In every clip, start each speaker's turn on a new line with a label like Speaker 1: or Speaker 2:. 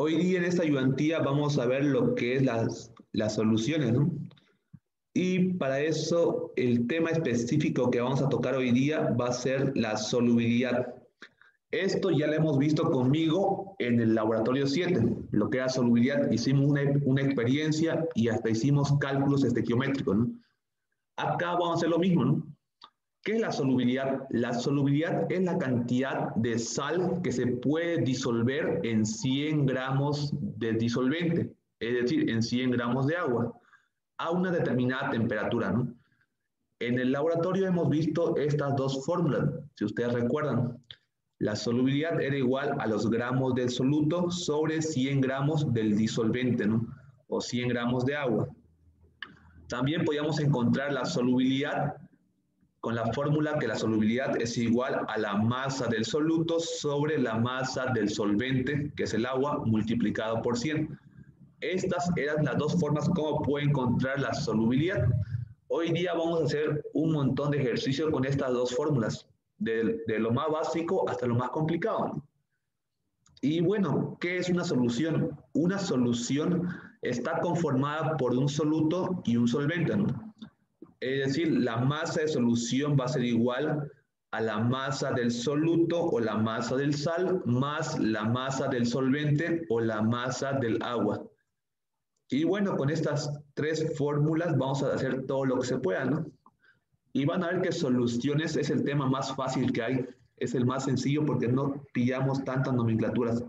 Speaker 1: Hoy día en esta ayudantía vamos a ver lo que es las soluciones, ¿no? Y para eso el tema específico que vamos a tocar hoy día va a ser la solubilidad. Esto ya lo hemos visto conmigo en el laboratorio 7, lo que era solubilidad. Hicimos una experiencia y hasta hicimos cálculos estequiométricos, ¿no? Acá vamos a hacer lo mismo, ¿no? ¿Qué es la solubilidad? La solubilidad es la cantidad de sal que se puede disolver en 100 gramos de disolvente, es decir, en 100 gramos de agua, a una determinada temperatura, ¿no? En el laboratorio hemos visto estas dos fórmulas, si ustedes recuerdan. La solubilidad era igual a los gramos del soluto sobre 100 gramos del disolvente, ¿no? O 100 gramos de agua. También podíamos encontrar la solubilidad con la fórmula que la solubilidad es igual a la masa del soluto sobre la masa del solvente, que es el agua, multiplicado por 100. Estas eran las dos formas como puedo encontrar la solubilidad. Hoy día vamos a hacer un montón de ejercicios con estas dos fórmulas, de lo más básico hasta lo más complicado, ¿no? Y bueno, ¿qué es una solución? Una solución está conformada por un soluto y un solvente, ¿no? Es decir, la masa de solución va a ser igual a la masa del soluto o la masa del sal más la masa del solvente o la masa del agua. Y bueno, con estas tres fórmulas vamos a hacer todo lo que se pueda, ¿no? Y van a ver que soluciones es el tema más fácil que hay, es el más sencillo porque no pillamos tantas nomenclaturas.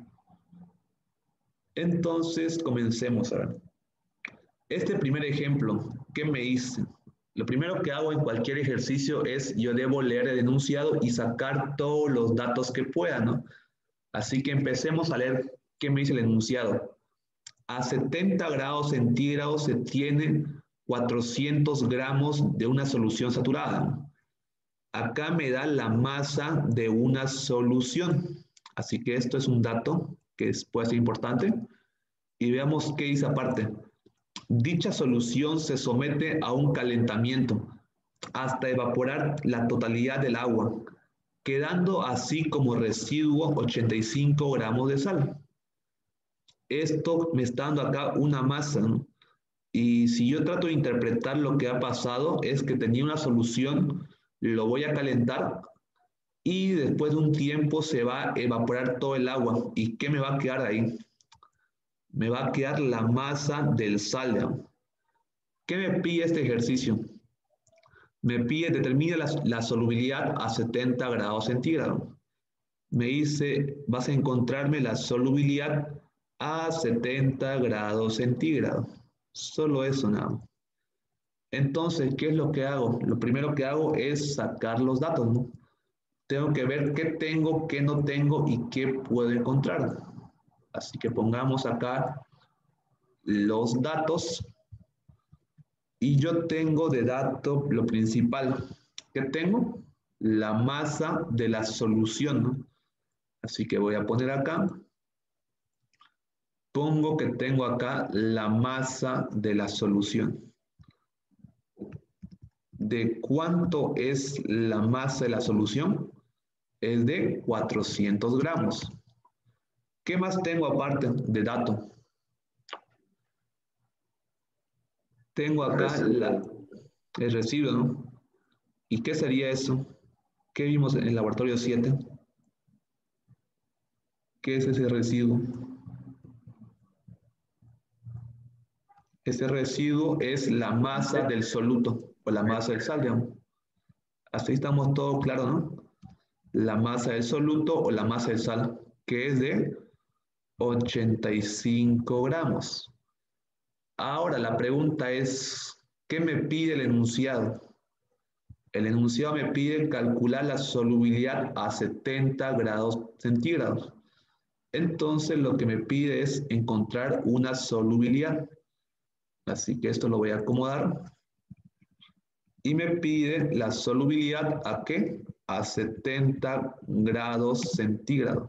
Speaker 1: Entonces, comencemos a ver. Este primer ejemplo, ¿qué me hice? Lo primero que hago en cualquier ejercicio es yo debo leer el enunciado y sacar todos los datos que pueda, ¿no? Así que empecemos a leer qué me dice el enunciado. A 70 grados centígrados se tiene 400 gramos de una solución saturada. Acá me da la masa de una solución. Así que esto es un dato que puede ser importante. Y veamos qué dice aparte. Dicha solución se somete a un calentamiento hasta evaporar la totalidad del agua, quedando así como residuo 85 gramos de sal. Esto me está dando acá una masa, ¿no? Y si yo trato de interpretar lo que ha pasado, es que tenía una solución, lo voy a calentar y después de un tiempo se va a evaporar todo el agua. ¿Y qué me va a quedar ahí? Me va a quedar la masa del sal, ¿no? ¿Qué me pide este ejercicio? Me pide, determina la solubilidad a 70 grados centígrados. Me dice, vas a encontrarme la solubilidad a 70 grados centígrados. Solo eso, nada. Entonces, ¿qué es lo que hago? Lo primero que hago es sacar los datos, ¿no? Tengo que ver qué tengo, qué no tengo y qué puedo encontrar. Así que pongamos acá los datos. Y yo tengo de dato lo principal. ¿Qué tengo? La masa de la solución, ¿no? Así que voy a poner acá. Pongo que tengo acá la masa de la solución. ¿De cuánto es la masa de la solución? Es de 400 gramos. ¿Qué más tengo aparte de dato? Tengo acá el residuo, ¿no? ¿Y qué sería eso? ¿Qué vimos en el laboratorio 7? ¿Qué es ese residuo? Ese residuo es la masa del soluto o la masa del sal, digamos. Así estamos todos claros, ¿no? La masa del soluto o la masa del sal, que es de 85 gramos. Ahora la pregunta es, ¿qué me pide el enunciado? El enunciado me pide calcular la solubilidad a 70 grados centígrados. Entonces lo que me pide es encontrar una solubilidad. Así que esto lo voy a acomodar. Y me pide la solubilidad ¿a qué? A 70 grados centígrados.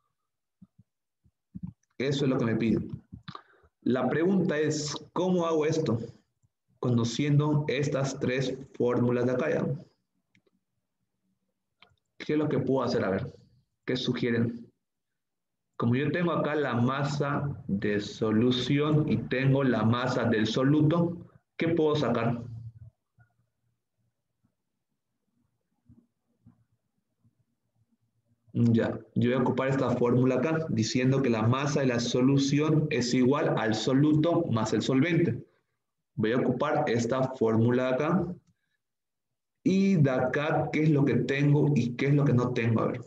Speaker 1: Eso es lo que me pide. La pregunta es, ¿cómo hago esto? Conociendo estas tres fórmulas de acá, ¿ya? ¿Qué es lo que puedo hacer? A ver, ¿qué sugieren? Como yo tengo acá la masa de solución y tengo la masa del soluto, ¿qué puedo sacar? Ya, yo voy a ocupar esta fórmula acá, diciendo que la masa de la solución es igual al soluto más el solvente. Voy a ocupar esta fórmula acá. Y de acá, ¿qué es lo que tengo y qué es lo que no tengo? A ver,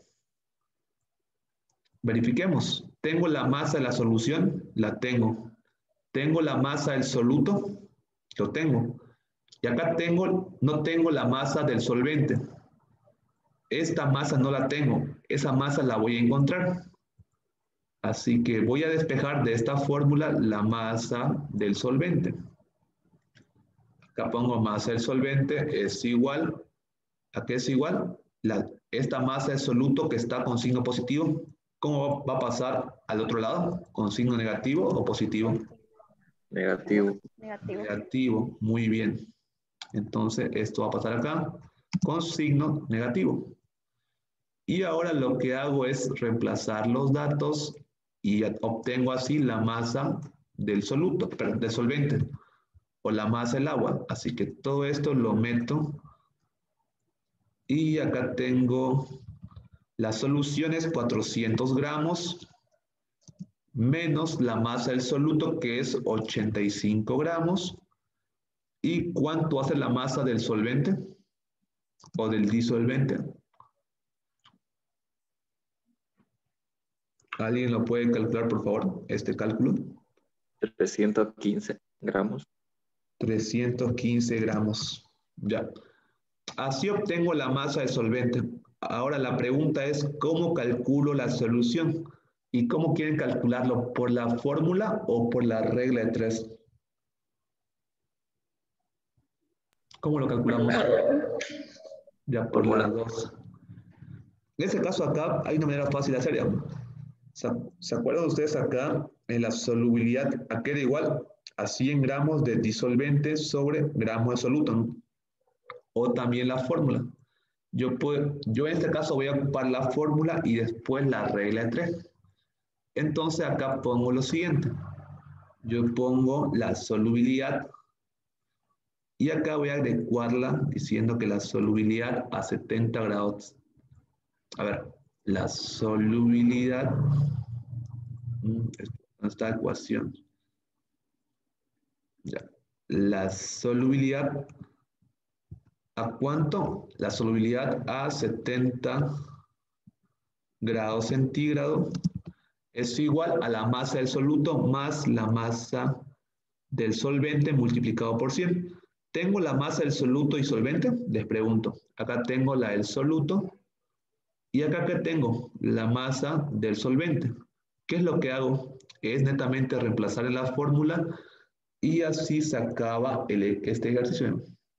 Speaker 1: verifiquemos. ¿Tengo la masa de la solución? La tengo. ¿Tengo la masa del soluto? Lo tengo. Y acá no tengo la masa del solvente. Esta masa no la tengo. Esa masa la voy a encontrar. Así que voy a despejar de esta fórmula la masa del solvente. Acá pongo masa del solvente es igual. ¿A qué es igual? Esta masa de soluto que está con signo positivo. ¿Cómo va a pasar al otro lado? ¿Con signo negativo o positivo?
Speaker 2: Negativo.
Speaker 1: Negativo, muy bien. Entonces esto va a pasar acá con signo negativo. Y ahora lo que hago es reemplazar los datos y obtengo así la masa del soluto, perdón, del solvente o la masa del agua. Así que todo esto lo meto y acá tengo la solución es 400 gramos menos la masa del soluto que es 85 gramos. ¿Y cuánto hace la masa del solvente o del disolvente? ¿Alguien lo puede calcular, por favor, este cálculo?
Speaker 2: 315 gramos.
Speaker 1: 315 gramos. Ya. Así obtengo la masa del solvente. Ahora la pregunta es, ¿cómo calculo la solución? ¿Y cómo quieren calcularlo? ¿Por la fórmula o por la regla de 3? ¿Cómo lo calculamos? Ya por las
Speaker 2: Fórmula.
Speaker 1: dos. En este caso acá hay una manera fácil de hacer, ¿ya? ¿Se acuerdan ustedes acá en la solubilidad? Acá era igual a 100 gramos de disolvente sobre gramos de soluto, ¿no? O también la fórmula. Yo en este caso voy a ocupar la fórmula y después la regla de 3. Entonces acá pongo lo siguiente. Yo pongo la solubilidad y acá voy a adecuarla diciendo que la solubilidad a 70 grados. A ver, la solubilidad, esta ecuación. Ya. La solubilidad, ¿a cuánto? La solubilidad a 70 grados centígrados es igual a la masa del soluto más la masa del solvente multiplicado por 100. ¿Tengo la masa del soluto y solvente? Les pregunto. Acá tengo la del soluto y acá que tengo la masa del solvente. ¿Qué es lo que hago? Es netamente reemplazar en la fórmula y así se acaba este ejercicio.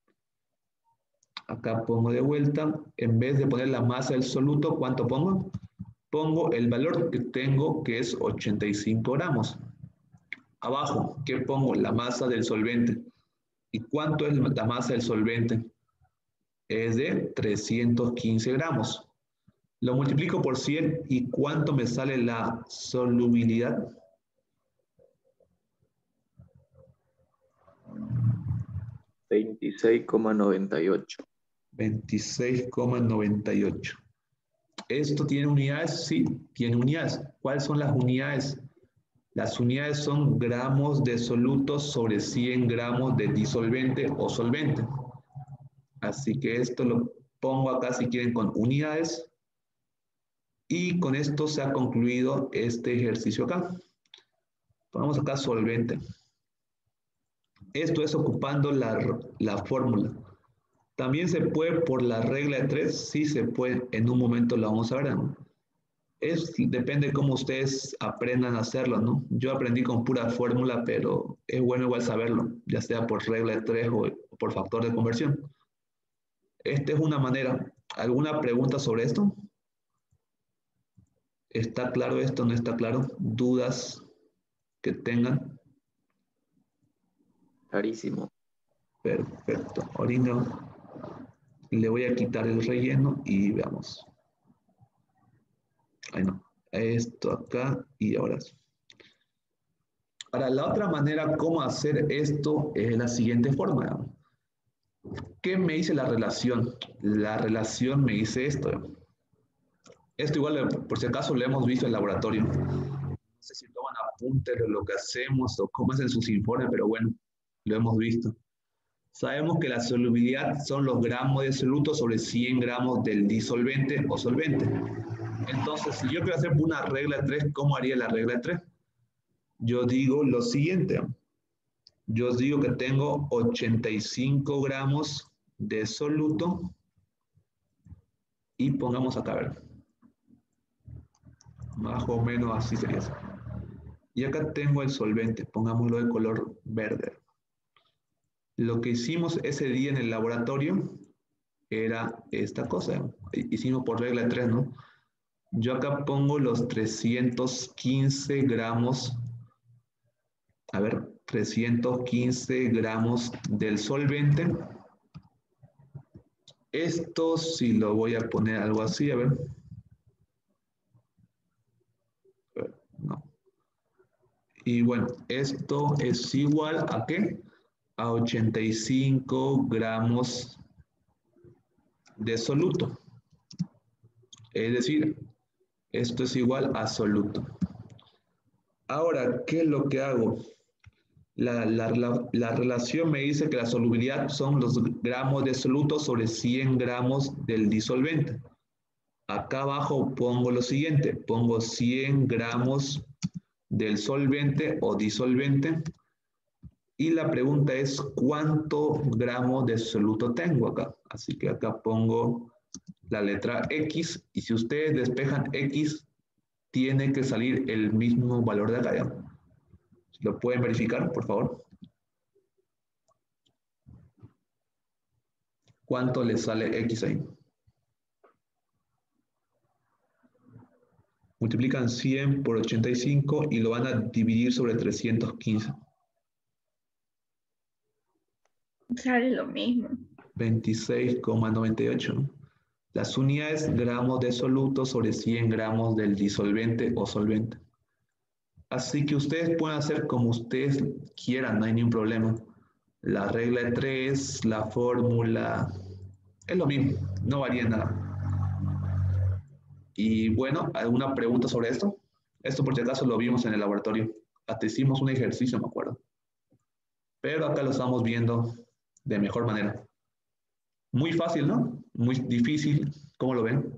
Speaker 1: Acá pongo de vuelta, en vez de poner la masa del soluto, ¿cuánto pongo? Pongo el valor que tengo, que es 85 gramos. Abajo, ¿qué pongo? La masa del solvente. ¿Y cuánto es la masa del solvente? Es de 315 gramos. Lo multiplico por 100 y ¿cuánto me sale la solubilidad?
Speaker 2: 26,98.
Speaker 1: 26,98. ¿Esto tiene unidades? Sí, tiene unidades. ¿Cuáles son las unidades? Las unidades son gramos de soluto sobre 100 gramos de disolvente o solvente. Así que esto lo pongo acá si quieren con unidades. Y con esto se ha concluido este ejercicio acá. Ponemos acá solvente. Esto es ocupando la fórmula. También se puede por la regla de 3, sí se puede. En un momento lo vamos a ver, ¿no? Depende de cómo ustedes aprendan a hacerlo, ¿no? Yo aprendí con pura fórmula, pero es bueno igual saberlo, ya sea por regla de 3 o por factor de conversión. Esta es una manera. ¿Alguna pregunta sobre esto? ¿Está claro esto? ¿No está claro? ¿Dudas que tengan?
Speaker 2: Clarísimo.
Speaker 1: Perfecto. Ahorita le voy a quitar el relleno y veamos. Ahí no. esto acá y ahora sí. Ahora, la otra manera cómo hacer esto es la siguiente forma. ¿Qué me dice la relación? La relación me dice esto. Esto igual, por si acaso, lo hemos visto en el laboratorio. No sé si toman apuntes de lo que hacemos o cómo hacen sus informes, pero bueno, lo hemos visto. Sabemos que la solubilidad son los gramos de soluto sobre 100 gramos del disolvente o solvente. Entonces, si yo quiero hacer una regla de 3, ¿cómo haría la regla de 3? Yo digo lo siguiente. Yo os digo que tengo 85 gramos de soluto y pongamos acá, a ver, más o menos así sería eso. Y acá tengo el solvente, pongámoslo de color verde. Lo que hicimos ese día en el laboratorio era esta cosa. Hicimos por regla 3, ¿no? Yo acá pongo los 315 gramos, a ver, 315 gramos del solvente. Esto sí lo voy a poner algo así, a ver. No. Y bueno, esto es igual a ¿qué? A 85 gramos de soluto. Es decir, esto es igual a soluto. Ahora, ¿qué es lo que hago? La relación me dice que la solubilidad son los gramos de soluto sobre 100 gramos del disolvente. Acá abajo pongo lo siguiente, pongo 100 gramos del solvente o disolvente y la pregunta es ¿cuántos gramos de soluto tengo acá? Así que acá pongo la letra X y si ustedes despejan X tiene que salir el mismo valor de acá. ¿Ya? ¿Lo pueden verificar, por favor? ¿Cuánto le sale X ahí? Multiplican 100 por 85 y lo van a dividir sobre 315.
Speaker 3: Sale lo mismo.
Speaker 1: 26,98. Las unidades gramos de soluto sobre 100 gramos del disolvente o solvente. Así que ustedes pueden hacer como ustedes quieran, no hay ningún problema. La regla de 3, la fórmula, es lo mismo, no varía nada. Y bueno, ¿alguna pregunta sobre esto? Esto por si acaso lo vimos en el laboratorio. Hasta hicimos un ejercicio, me acuerdo. Pero acá lo estamos viendo de mejor manera. Muy fácil, ¿no? Muy difícil. ¿Cómo lo ven?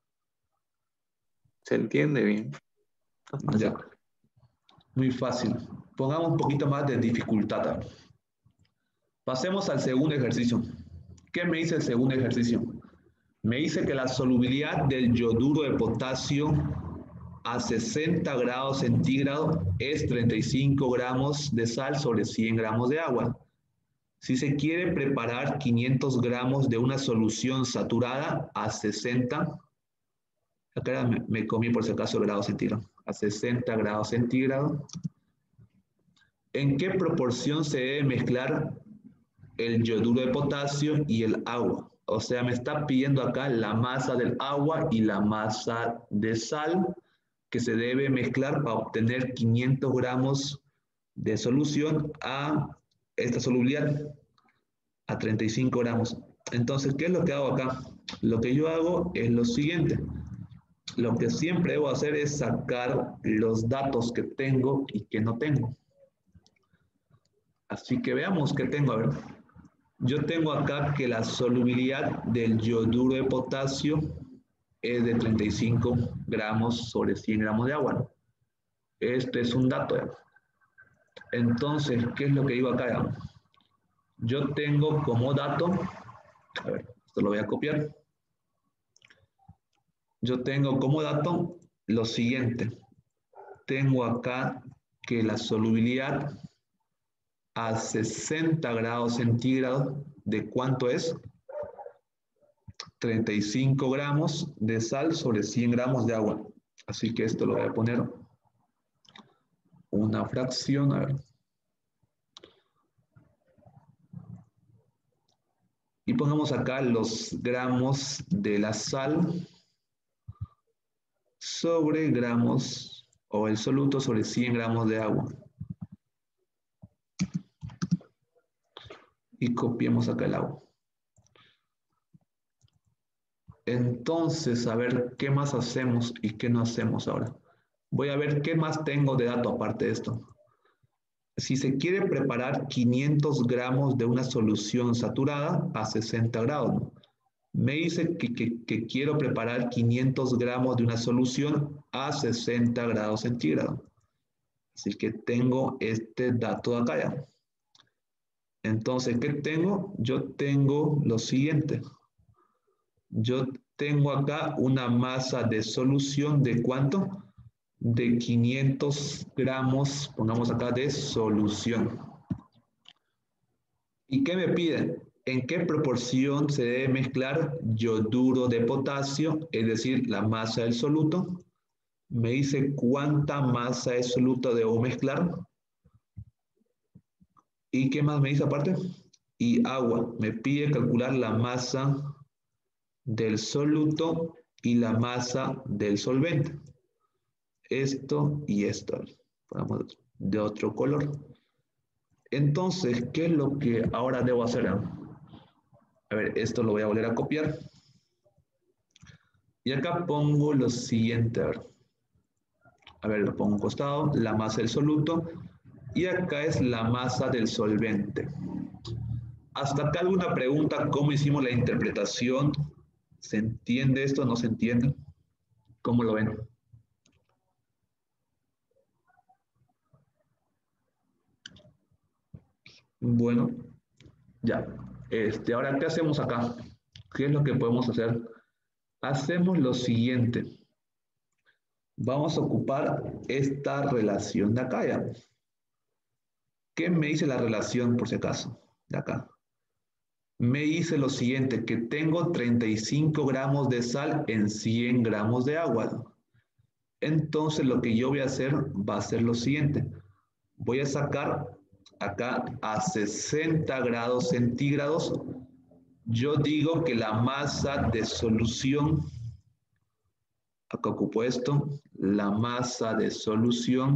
Speaker 2: Se entiende bien.
Speaker 1: Ya, muy fácil. Pongamos un poquito más de dificultad. Pasemos al segundo ejercicio. ¿Qué me dice el segundo ejercicio? Me dice que la solubilidad del yoduro de potasio a 60 grados centígrados es 35 gramos de sal sobre 100 gramos de agua. Si se quiere preparar 500 gramos de una solución saturada a 60, acá me comí por si acaso grados centígrados, a 60 grados centígrados, ¿en qué proporción se debe mezclar el yoduro de potasio y el agua? O sea, me está pidiendo acá la masa del agua y la masa de sal que se debe mezclar para obtener 500 gramos de solución a esta solubilidad, a 35 gramos. Entonces, ¿qué es lo que hago acá? Lo que yo hago es lo siguiente. Lo que siempre debo hacer es sacar los datos que tengo y que no tengo. Así que veamos qué tengo. A ver, yo tengo acá que la solubilidad del yoduro de potasio es de 35 gramos sobre 100 gramos de agua. Este es un dato. Entonces, ¿qué es lo que digo acá? Yo tengo como dato, a ver, esto lo voy a copiar. Yo tengo como dato lo siguiente. Tengo acá que la solubilidad a 60 grados centígrados, ¿de cuánto es? 35 gramos de sal sobre 100 gramos de agua. Así que esto lo voy a poner una fracción, a ver. Y pongamos acá los gramos de la sal sobre gramos, o el soluto sobre 100 gramos de agua. Y copiemos acá el agua. Entonces, a ver qué más hacemos y qué no hacemos ahora. Voy a ver qué más tengo de dato aparte de esto. Si se quiere preparar 500 gramos de una solución saturada a 60 grados, ¿no? Me dice que quiero preparar 500 gramos de una solución a 60 grados centígrados. Así que tengo este dato de acá ya. Entonces, ¿qué tengo? Yo tengo lo siguiente. Yo tengo acá una masa de solución de ¿cuánto? De 500 gramos, pongamos acá, de solución. ¿Y qué me pide? ¿En qué proporción se debe mezclar yoduro de potasio, es decir, la masa del soluto? Me dice cuánta masa de soluto debo mezclar. ¿Y qué más me dice aparte? Y agua. Me pide calcular la masa del soluto y la masa del solvente. Esto y esto. Ponemos de otro color. Entonces, ¿qué es lo que ahora debo hacer? A ver, esto lo voy a volver a copiar. Y acá pongo lo siguiente. A ver, lo pongo a un costado, la masa del soluto. Y acá es la masa del solvente. Hasta acá alguna pregunta, ¿cómo hicimos la interpretación? ¿Se entiende esto? ¿No se entiende? ¿Cómo lo ven? Bueno, ya. Ahora, ¿qué hacemos acá? ¿Qué es lo que podemos hacer? Hacemos lo siguiente. Vamos a ocupar esta relación de acá ya. ¿Qué me dice la relación, por si acaso? De acá. Me dice lo siguiente, que tengo 35 gramos de sal en 100 gramos de agua. Entonces lo que yo voy a hacer va a ser lo siguiente. Voy a sacar acá a 60 grados centígrados. Yo digo que la masa de solución, acá ocupo esto, la masa de solución,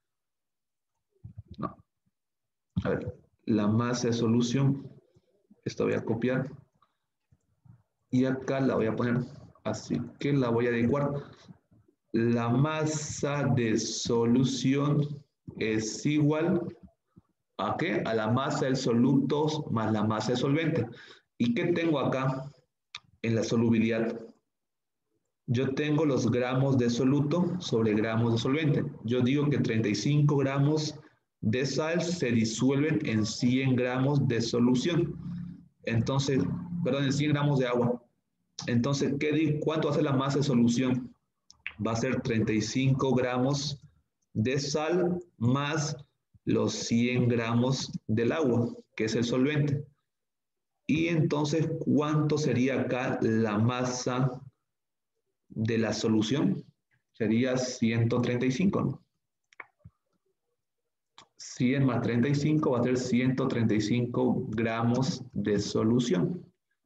Speaker 1: no, a ver, la masa de solución, esto voy a copiar, y acá la voy a poner, así que la voy a adecuar. La masa de solución es igual ¿a qué? A la masa del soluto más la masa del solvente. ¿Y qué tengo acá en la solubilidad? Yo tengo los gramos de soluto sobre gramos de solvente. Yo digo que 35 gramos de sal se disuelven en 100 gramos de solución. Entonces, perdón, en 100 gramos de agua. Entonces, ¿cuánto va a ser la masa de solución? Va a ser 35 gramos de sal más los 100 gramos del agua, que es el solvente. Y entonces, ¿cuánto sería acá la masa de la solución? Sería 135, ¿no? 100 más 35 va a ser 135 gramos de solución.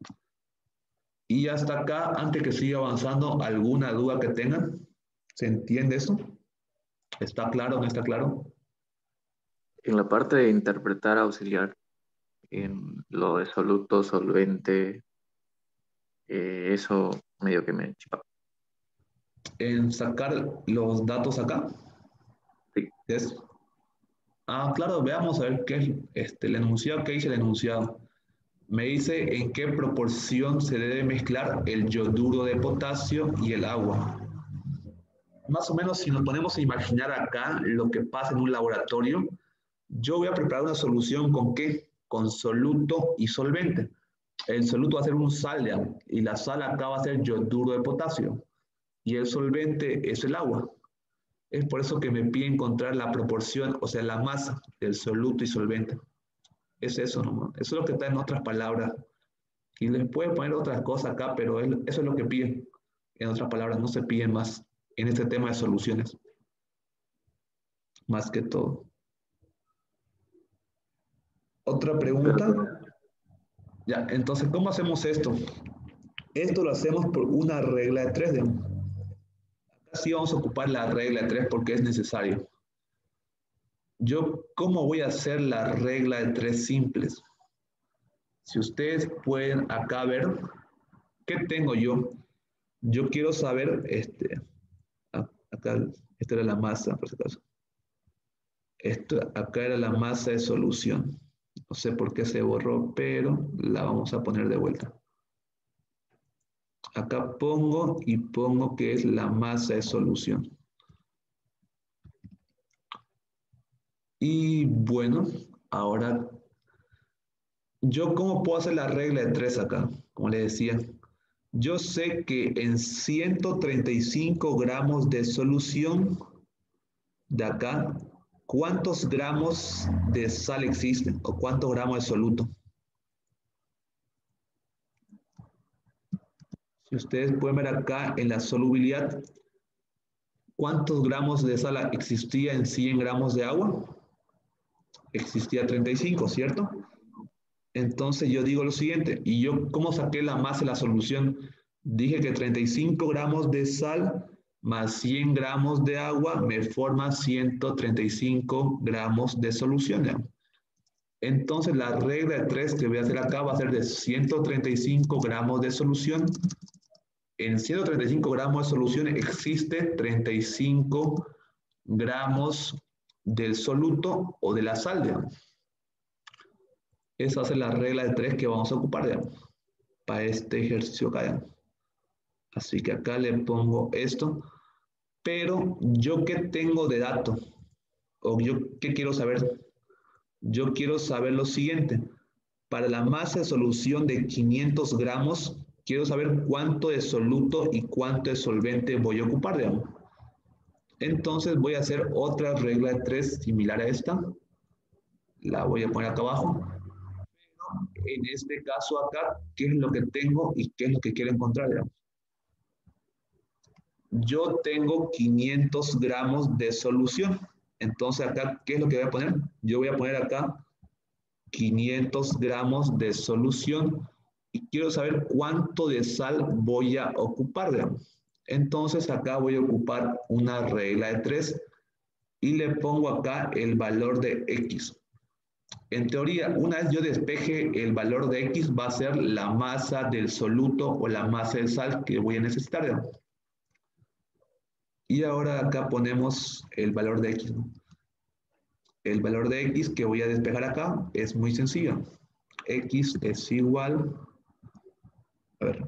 Speaker 1: Y hasta acá, antes que siga avanzando, ¿alguna duda que tengan? ¿Se entiende eso? ¿Está claro o no está claro?
Speaker 2: En la parte de interpretar auxiliar, en lo de soluto, solvente, eso medio que me chipa.
Speaker 1: En sacar los datos acá.
Speaker 2: Sí.
Speaker 1: ¿Es? Claro, veamos a ver qué es el enunciado. ¿Qué dice el enunciado? Me dice en qué proporción se debe mezclar el yoduro de potasio y el agua. Más o menos, si nos ponemos a imaginar acá lo que pasa en un laboratorio, yo voy a preparar una solución ¿con qué? Con soluto y solvente. El soluto va a ser un sal y la sal acá va a ser yoduro de potasio y el solvente es el agua. Es por eso que me pide encontrar la proporción, o sea, la masa del soluto y solvente. Es eso nomás. Eso es lo que está en otras palabras. Y les puede poner otras cosas acá, pero eso es lo que pide. En otras palabras, no se pide más en este tema de soluciones. Más que todo. ¿Otra pregunta? Ya, entonces, ¿cómo hacemos esto? Esto lo hacemos por una regla de tres. Acá Así vamos a ocupar la regla de 3 porque es necesario. ¿Cómo voy a hacer la regla de 3 simples? Si ustedes pueden acá ver, ¿qué tengo yo? Yo quiero saber, acá, esta era la masa, por si acaso. Acá era la masa de solución. No sé por qué se borró, pero la vamos a poner de vuelta. Acá pongo que es la masa de solución. Y bueno, ahora, ¿cómo puedo hacer la regla de 3 acá? Como les decía, yo sé que en 135 gramos de solución de acá, ¿cuántos gramos de sal existen? ¿O cuántos gramos de soluto? Si ustedes pueden ver acá en la solubilidad, ¿cuántos gramos de sal existía en 100 gramos de agua? Existía 35, ¿cierto? Entonces yo digo lo siguiente, ¿y yo cómo saqué la masa de la solución? Dije que 35 gramos de sal más 100 gramos de agua me forma 135 gramos de solución, ¿ya? Entonces la regla de 3 que voy a hacer acá va a ser de 135 gramos de solución. En 135 gramos de solución existe 35 gramos del soluto o de la sal, digamos. Esa va a ser la regla de 3 que vamos a ocupar, digamos, para este ejercicio acá, digamos. Así que acá le pongo esto. Pero yo qué tengo de dato, o yo qué quiero saber. Yo quiero saber lo siguiente. Para la masa de solución de 500 gramos, quiero saber cuánto de soluto y cuánto de solvente voy a ocupar, digamos. Entonces voy a hacer otra regla de 3 similar a esta. La voy a poner acá abajo. En este caso acá, ¿qué es lo que tengo y qué es lo que quiero encontrar, digamos? Yo tengo 500 gramos de solución. Entonces acá, ¿qué es lo que voy a poner? Yo voy a poner acá 500 gramos de solución y quiero saber cuánto de sal voy a ocupar, digamos. Entonces acá voy a ocupar una regla de 3 y le pongo acá el valor de X. En teoría, una vez yo despeje el valor de X, va a ser la masa del soluto o la masa de sal que voy a necesitar, digamos. Y ahora acá ponemos el valor de X, ¿no? El valor de X que voy a despejar acá es muy sencillo. X es igual, a ver,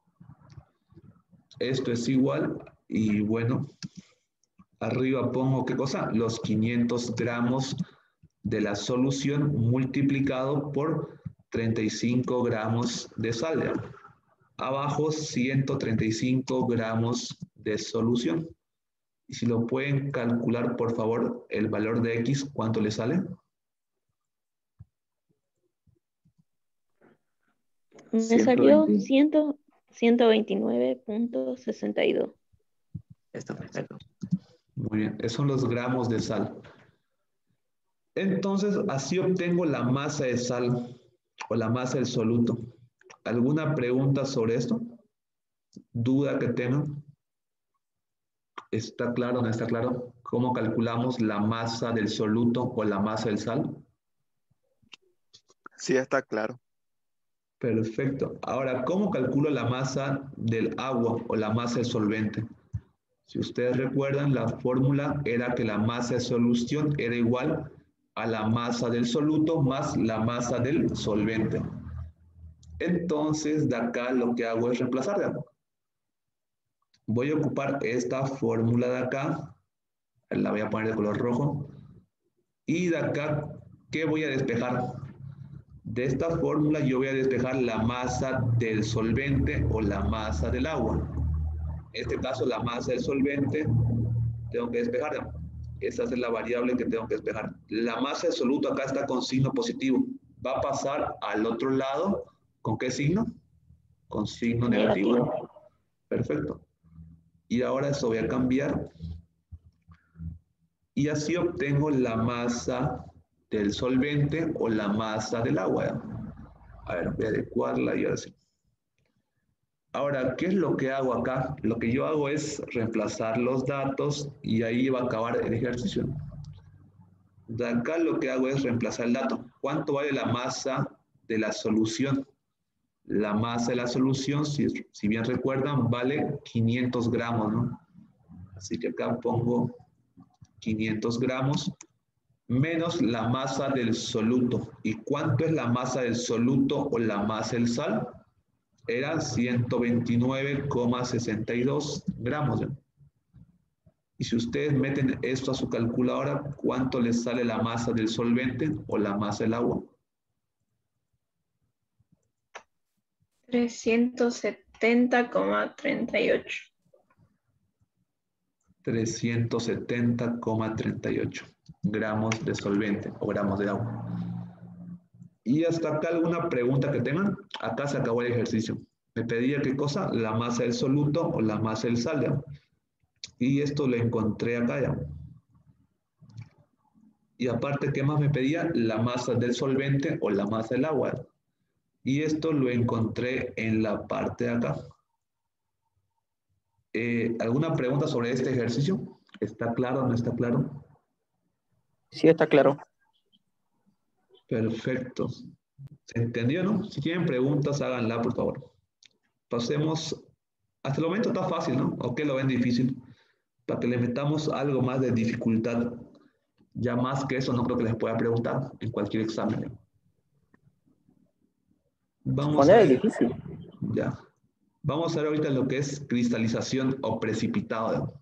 Speaker 1: esto es igual, y bueno, arriba pongo, ¿qué cosa? Los 500 gramos de la solución multiplicado por 35 gramos de sal, ¿ya? Abajo 135 gramos de solución. Y si lo pueden calcular, por favor, el valor de X, ¿cuánto le sale?
Speaker 3: Me salió 129.62.
Speaker 2: Está perfecto.
Speaker 1: Muy bien, esos son los gramos de sal. Entonces, así obtengo la masa de sal o la masa del soluto. ¿Alguna pregunta sobre esto? ¿Duda que tengan? ¿Está claro o no está claro? ¿Cómo calculamos la masa del soluto o la masa del sal?
Speaker 4: Sí, está claro.
Speaker 1: Perfecto. Ahora, ¿cómo calculo la masa del agua o la masa del solvente? Si ustedes recuerdan, la fórmula era que la masa de solución era igual a la masa del soluto más la masa del solvente. Entonces, de acá lo que hago es reemplazar, digamos. Voy a ocupar esta fórmula de acá, la voy a poner de color rojo, y de acá, ¿qué voy a despejar? De esta fórmula yo voy a despejar la masa del solvente o la masa del agua. En este caso, la masa del solvente tengo que despejar. Esa es la variable que tengo que despejar. La masa del soluto acá está con signo positivo. Va a pasar al otro lado, ¿con qué signo? Con signo negativo. Perfecto. Y ahora eso voy a cambiar. Y así obtengo la masa del solvente o la masa del agua. A ver, voy a adecuarla y ahora sí. Ahora, ¿qué es lo que hago acá? Lo que yo hago es reemplazar los datos y ahí va a acabar el ejercicio. De acá lo que hago es reemplazar el dato. ¿Cuánto vale la masa de la solución? La masa de la solución, si bien recuerdan, vale 500 gramos, ¿no? Así que acá pongo 500 gramos menos la masa del soluto. ¿Y cuánto es la masa del soluto o la masa del sal? Era 129,62 gramos. ¿Ya? Y si ustedes meten esto a su calculadora, ¿cuánto les sale la masa del solvente o la masa del agua?
Speaker 4: 370,38.
Speaker 1: 370,38 gramos de solvente o gramos de agua. Y hasta acá alguna pregunta que tengan. Acá se acabó el ejercicio. Me pedía qué cosa, la masa del soluto o la masa del sal. ¿Ya? Y esto lo encontré acá ya. Y aparte, ¿qué más me pedía? La masa del solvente o la masa del agua. Y esto lo encontré en la parte de acá. ¿Alguna pregunta sobre este ejercicio? ¿Está claro o no está claro?
Speaker 5: Sí, está claro.
Speaker 1: Perfecto. ¿Se entendió, no? Si tienen preguntas, háganla, por favor. Pasemos. Hasta el momento está fácil, ¿no? ¿O qué lo ven difícil? Para que le metamos algo más de dificultad. Ya más que eso no creo que les pueda preguntar en cualquier examen. Vamos a
Speaker 5: Poner es
Speaker 1: ver.
Speaker 5: difícil.
Speaker 1: Ya. Vamos a ver ahorita lo que es cristalización o precipitado.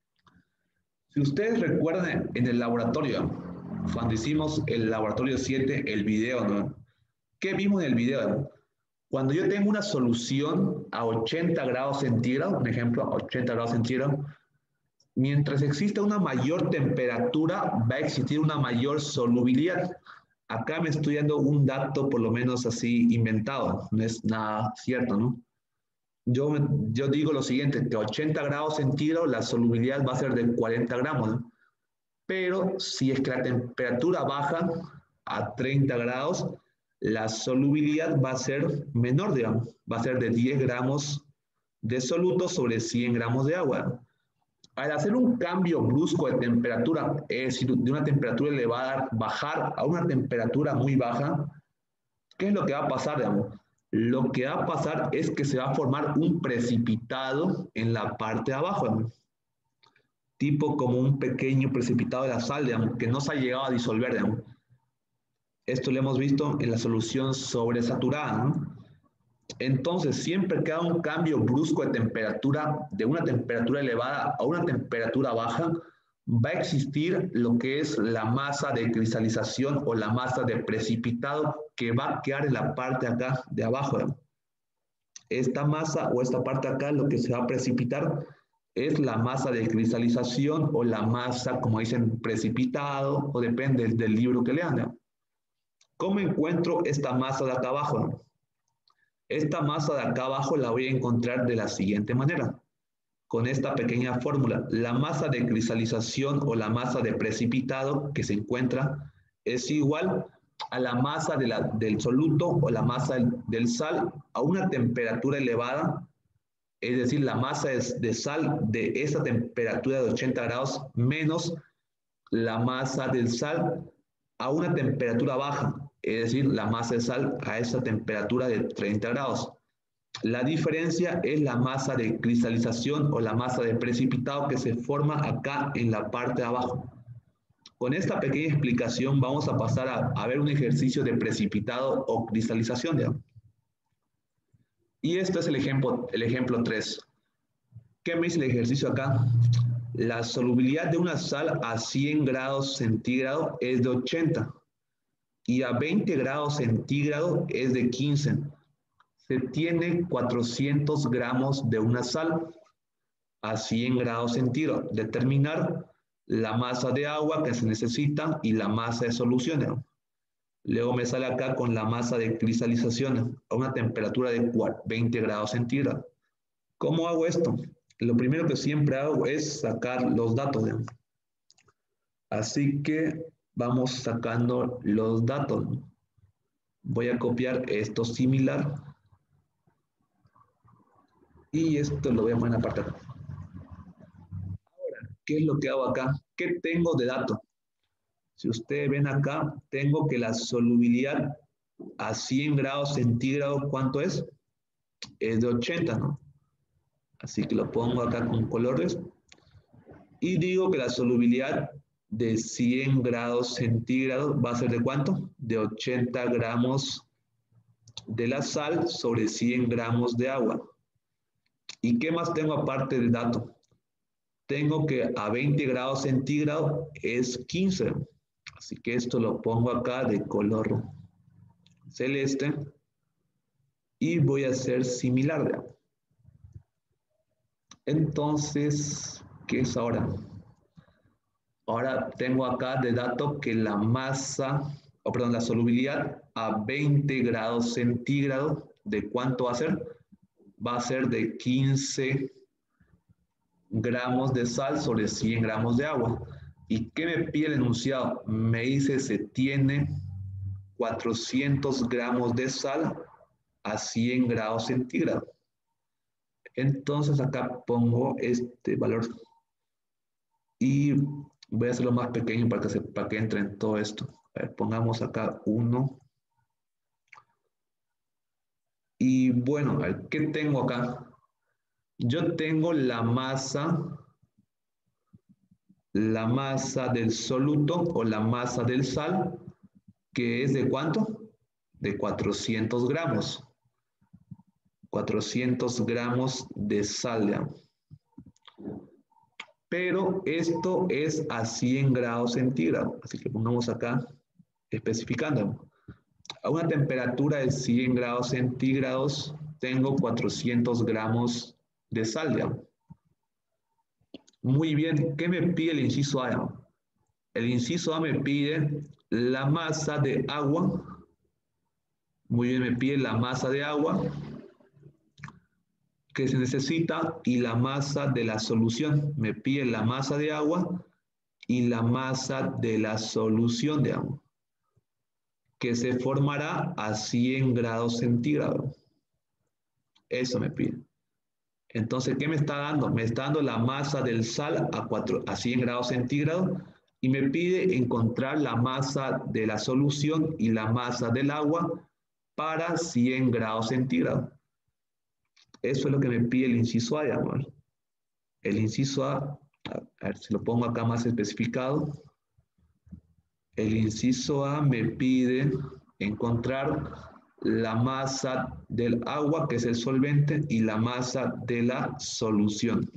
Speaker 1: Si ustedes recuerdan en el laboratorio, cuando hicimos el laboratorio 7, el video, ¿no? ¿Qué vimos en el video? Cuando yo tengo una solución a 80 grados centígrados, por ejemplo, a 80 grados centígrados, mientras exista una mayor temperatura, va a existir una mayor solubilidad. Acá me estoy dando un dato por lo menos así inventado, no es nada cierto, ¿no? Yo digo lo siguiente, que a 80 grados centígrados la solubilidad va a ser de 40 gramos, ¿no? Pero si es que la temperatura baja a 30 grados, la solubilidad va a ser menor, digamos, va a ser de 10 gramos de soluto sobre 100 gramos de agua. Al hacer un cambio brusco de temperatura, es decir, de una temperatura elevada, bajar a una temperatura muy baja, ¿qué es lo que va a pasar, digamos? Lo que va a pasar es que se va a formar un precipitado en la parte de abajo, digamos, tipo como un pequeño precipitado de la sal, digamos, que no se ha llegado a disolver, digamos. Esto lo hemos visto en la solución sobresaturada, ¿no? Entonces, siempre que haga un cambio brusco de temperatura, de una temperatura elevada a una temperatura baja, va a existir lo que es la masa de cristalización o la masa de precipitado que va a quedar en la parte acá de abajo. Esta masa o esta parte acá, lo que se va a precipitar es la masa de cristalización o la masa, como dicen, precipitado, o depende del libro que lean, ¿no? ¿Cómo encuentro esta masa de acá abajo, no? Esta masa de acá abajo la voy a encontrar de la siguiente manera, con esta pequeña fórmula. La masa de cristalización o la masa de precipitado que se encuentra es igual a la masa del soluto o la masa del sal a una temperatura elevada, es decir, la masa de sal de esa temperatura de 80 grados menos la masa del sal a una temperatura baja, es decir, la masa de sal a esa temperatura de 30 grados. La diferencia es la masa de cristalización o la masa de precipitado que se forma acá en la parte de abajo. Con esta pequeña explicación vamos a pasar a ver un ejercicio de precipitado o cristalización, digamos. Y esto es el ejemplo 3. ¿Qué me dice el ejercicio acá? La solubilidad de una sal a 100 grados centígrados es de 80 y a 20 grados centígrados es de 15. Se tiene 400 gramos de una sal a 100 grados centígrados. Determinar la masa de agua que se necesita y la masa de solución. Luego me sale acá con la masa de cristalización a una temperatura de 20 grados centígrados. ¿Cómo hago esto? Lo primero que siempre hago es sacar los datos. Así que vamos sacando los datos. Voy a copiar esto similar. Y esto lo voy a poner en la parte de acá. Ahora, ¿qué es lo que hago acá? ¿Qué tengo de dato? Si ustedes ven acá, tengo que la solubilidad a 100 grados centígrados, ¿cuánto es? Es de 80, ¿no? Así que lo pongo acá con colores. Y digo que la solubilidad de 100 grados centígrados va a ser ¿de cuánto? De 80 gramos de la sal sobre 100 gramos de agua. ¿Y qué más tengo aparte del dato? Tengo que a 20 grados centígrados es 15. Así que esto lo pongo acá de color celeste. Y voy a hacer similar. Entonces, ¿qué es ahora? Ahora tengo acá de dato que la masa, o perdón, la solubilidad a 20 grados centígrados, ¿de cuánto va a ser? Va a ser de 15 gramos de sal sobre 100 gramos de agua. ¿Y qué me pide el enunciado? Me dice se tiene 400 gramos de sal a 100 grados centígrados. Entonces acá pongo este valor y voy a hacerlo más pequeño para que entre en todo esto. A ver, pongamos acá 1. Y bueno, a ver, ¿qué tengo acá? Yo tengo la masa del soluto o la masa del sal, que es ¿de cuánto? De 400 gramos. 400 gramos de sal. Pero esto es a 100 grados centígrados. Así que pongamos acá especificando. A una temperatura de 100 grados centígrados tengo 400 gramos de sal. Muy bien, ¿qué me pide el inciso A? El inciso A me pide la masa de agua. Muy bien, me pide la masa de agua que se necesita y la masa de la solución. Me pide la masa de agua y la masa de la solución de agua, que se formará a 100 grados centígrados. Eso me pide. Entonces, ¿qué me está dando? Me está dando la masa del sal a 100 grados centígrados y me pide encontrar la masa de la solución y la masa del agua para 100 grados centígrados. Eso es lo que me pide el inciso A, amor. El inciso A ver si lo pongo acá más especificado. El inciso A me pide encontrar la masa del agua, que es el solvente, y la masa de la solución.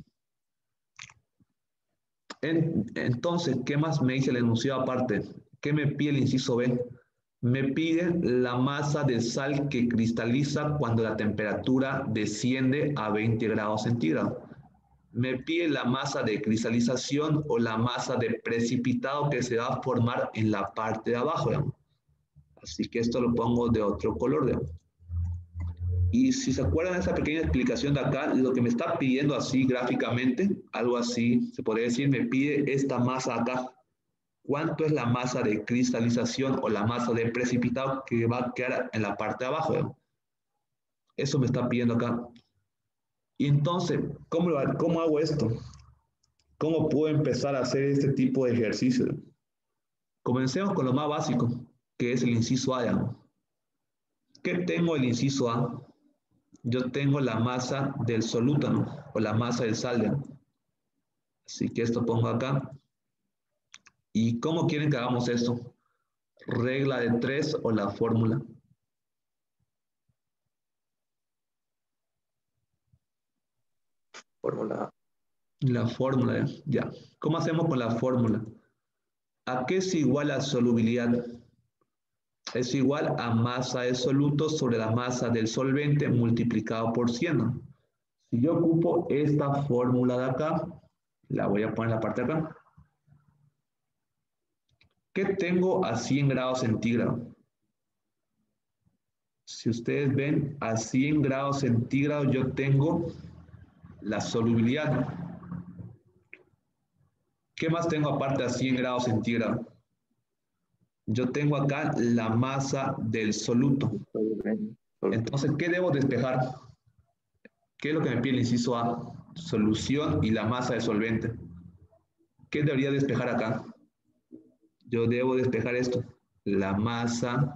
Speaker 1: Entonces, ¿qué más me dice el enunciado aparte? ¿Qué me pide el inciso B? Me pide la masa de sal que cristaliza cuando la temperatura desciende a 20 grados centígrados. Me pide la masa de cristalización o la masa de precipitado que se va a formar en la parte de abajo. ¿Digamos? Así que esto lo pongo de otro color. ¿Digamos? Y si se acuerdan de esa pequeña explicación de acá, lo que me está pidiendo así gráficamente, algo así, se podría decir, me pide esta masa acá. ¿Cuánto es la masa de cristalización o la masa de precipitado que va a quedar en la parte de abajo? ¿Digamos? Eso me está pidiendo acá. Y entonces, ¿cómo hago esto? ¿Cómo puedo empezar a hacer este tipo de ejercicio? Comencemos con lo más básico, que es el inciso A. ¿No? ¿Qué tengo el inciso A? Yo tengo la masa del soluto, ¿no? O la masa del sal. ¿No? Así que esto pongo acá. ¿Y cómo quieren que hagamos esto? ¿Regla de 3 o la fórmula?
Speaker 2: Fórmula.
Speaker 1: La fórmula, ya. ¿Cómo hacemos con la fórmula? ¿A qué es igual la solubilidad? Es igual a masa de soluto sobre la masa del solvente multiplicado por 100. ¿No? Si yo ocupo esta fórmula de acá, la voy a poner en la parte de acá. ¿Qué tengo a 100 grados centígrados? Si ustedes ven, a 100 grados centígrados yo tengo la solubilidad. ¿Qué más tengo aparte a 100 grados centígrados? Yo tengo acá la masa del soluto. Entonces, ¿qué debo despejar? ¿Qué es lo que me pide el inciso A? Solución y la masa del solvente. ¿Qué debería despejar acá? Yo debo despejar esto, la masa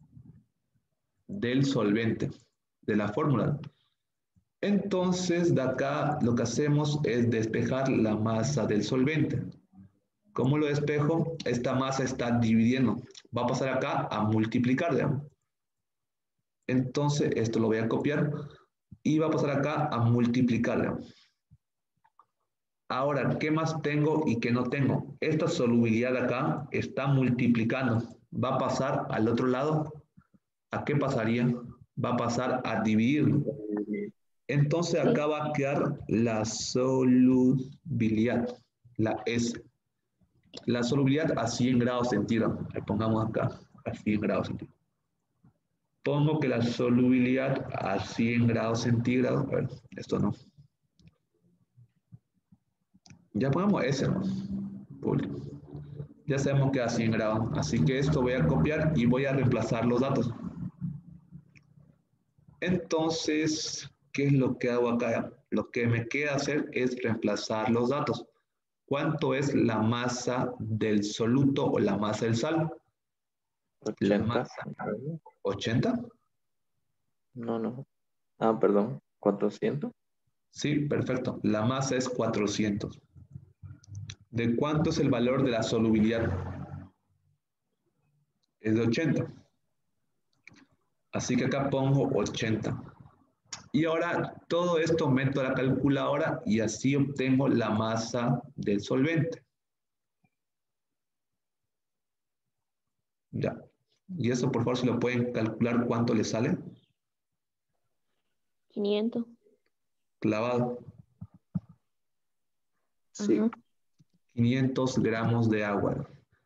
Speaker 1: del solvente, de la fórmula. Entonces, de acá lo que hacemos es despejar la masa del solvente. ¿Cómo lo despejo? Esta masa está dividiendo. Va a pasar acá a multiplicar, digamos. Entonces, esto lo voy a copiar y va a pasar acá a multiplicar, digamos. Ahora, ¿qué más tengo y qué no tengo? Esta solubilidad de acá está multiplicando. Va a pasar al otro lado. ¿A qué pasaría? Va a pasar a dividir. Entonces acá va a quedar la solubilidad, la S. La solubilidad a 100 grados centígrados. Le pongamos acá, a 100 grados centígrados. Pongo que la solubilidad a 100 grados centígrados. A ver, esto no. Ya pongamos S, ¿no? Ya sabemos que a 100 grados. Así que esto voy a copiar y voy a reemplazar los datos. Entonces, ¿qué es lo que hago acá? Lo que me queda hacer es reemplazar los datos. ¿Cuánto es la masa del soluto o la masa del sal?
Speaker 2: 80.
Speaker 1: La masa. 80.
Speaker 2: No. Ah, perdón. 400.
Speaker 1: Sí, perfecto. La masa es 400. ¿De cuánto es el valor de la solubilidad? Es de 80. Así que acá pongo 80. Y ahora todo esto meto a la calculadora y así obtengo la masa del solvente. Ya. Y eso, por favor, si lo pueden calcular, ¿cuánto le sale?
Speaker 3: 500.
Speaker 1: Clavado.
Speaker 2: Sí.
Speaker 3: Ajá.
Speaker 1: 500 gramos de agua.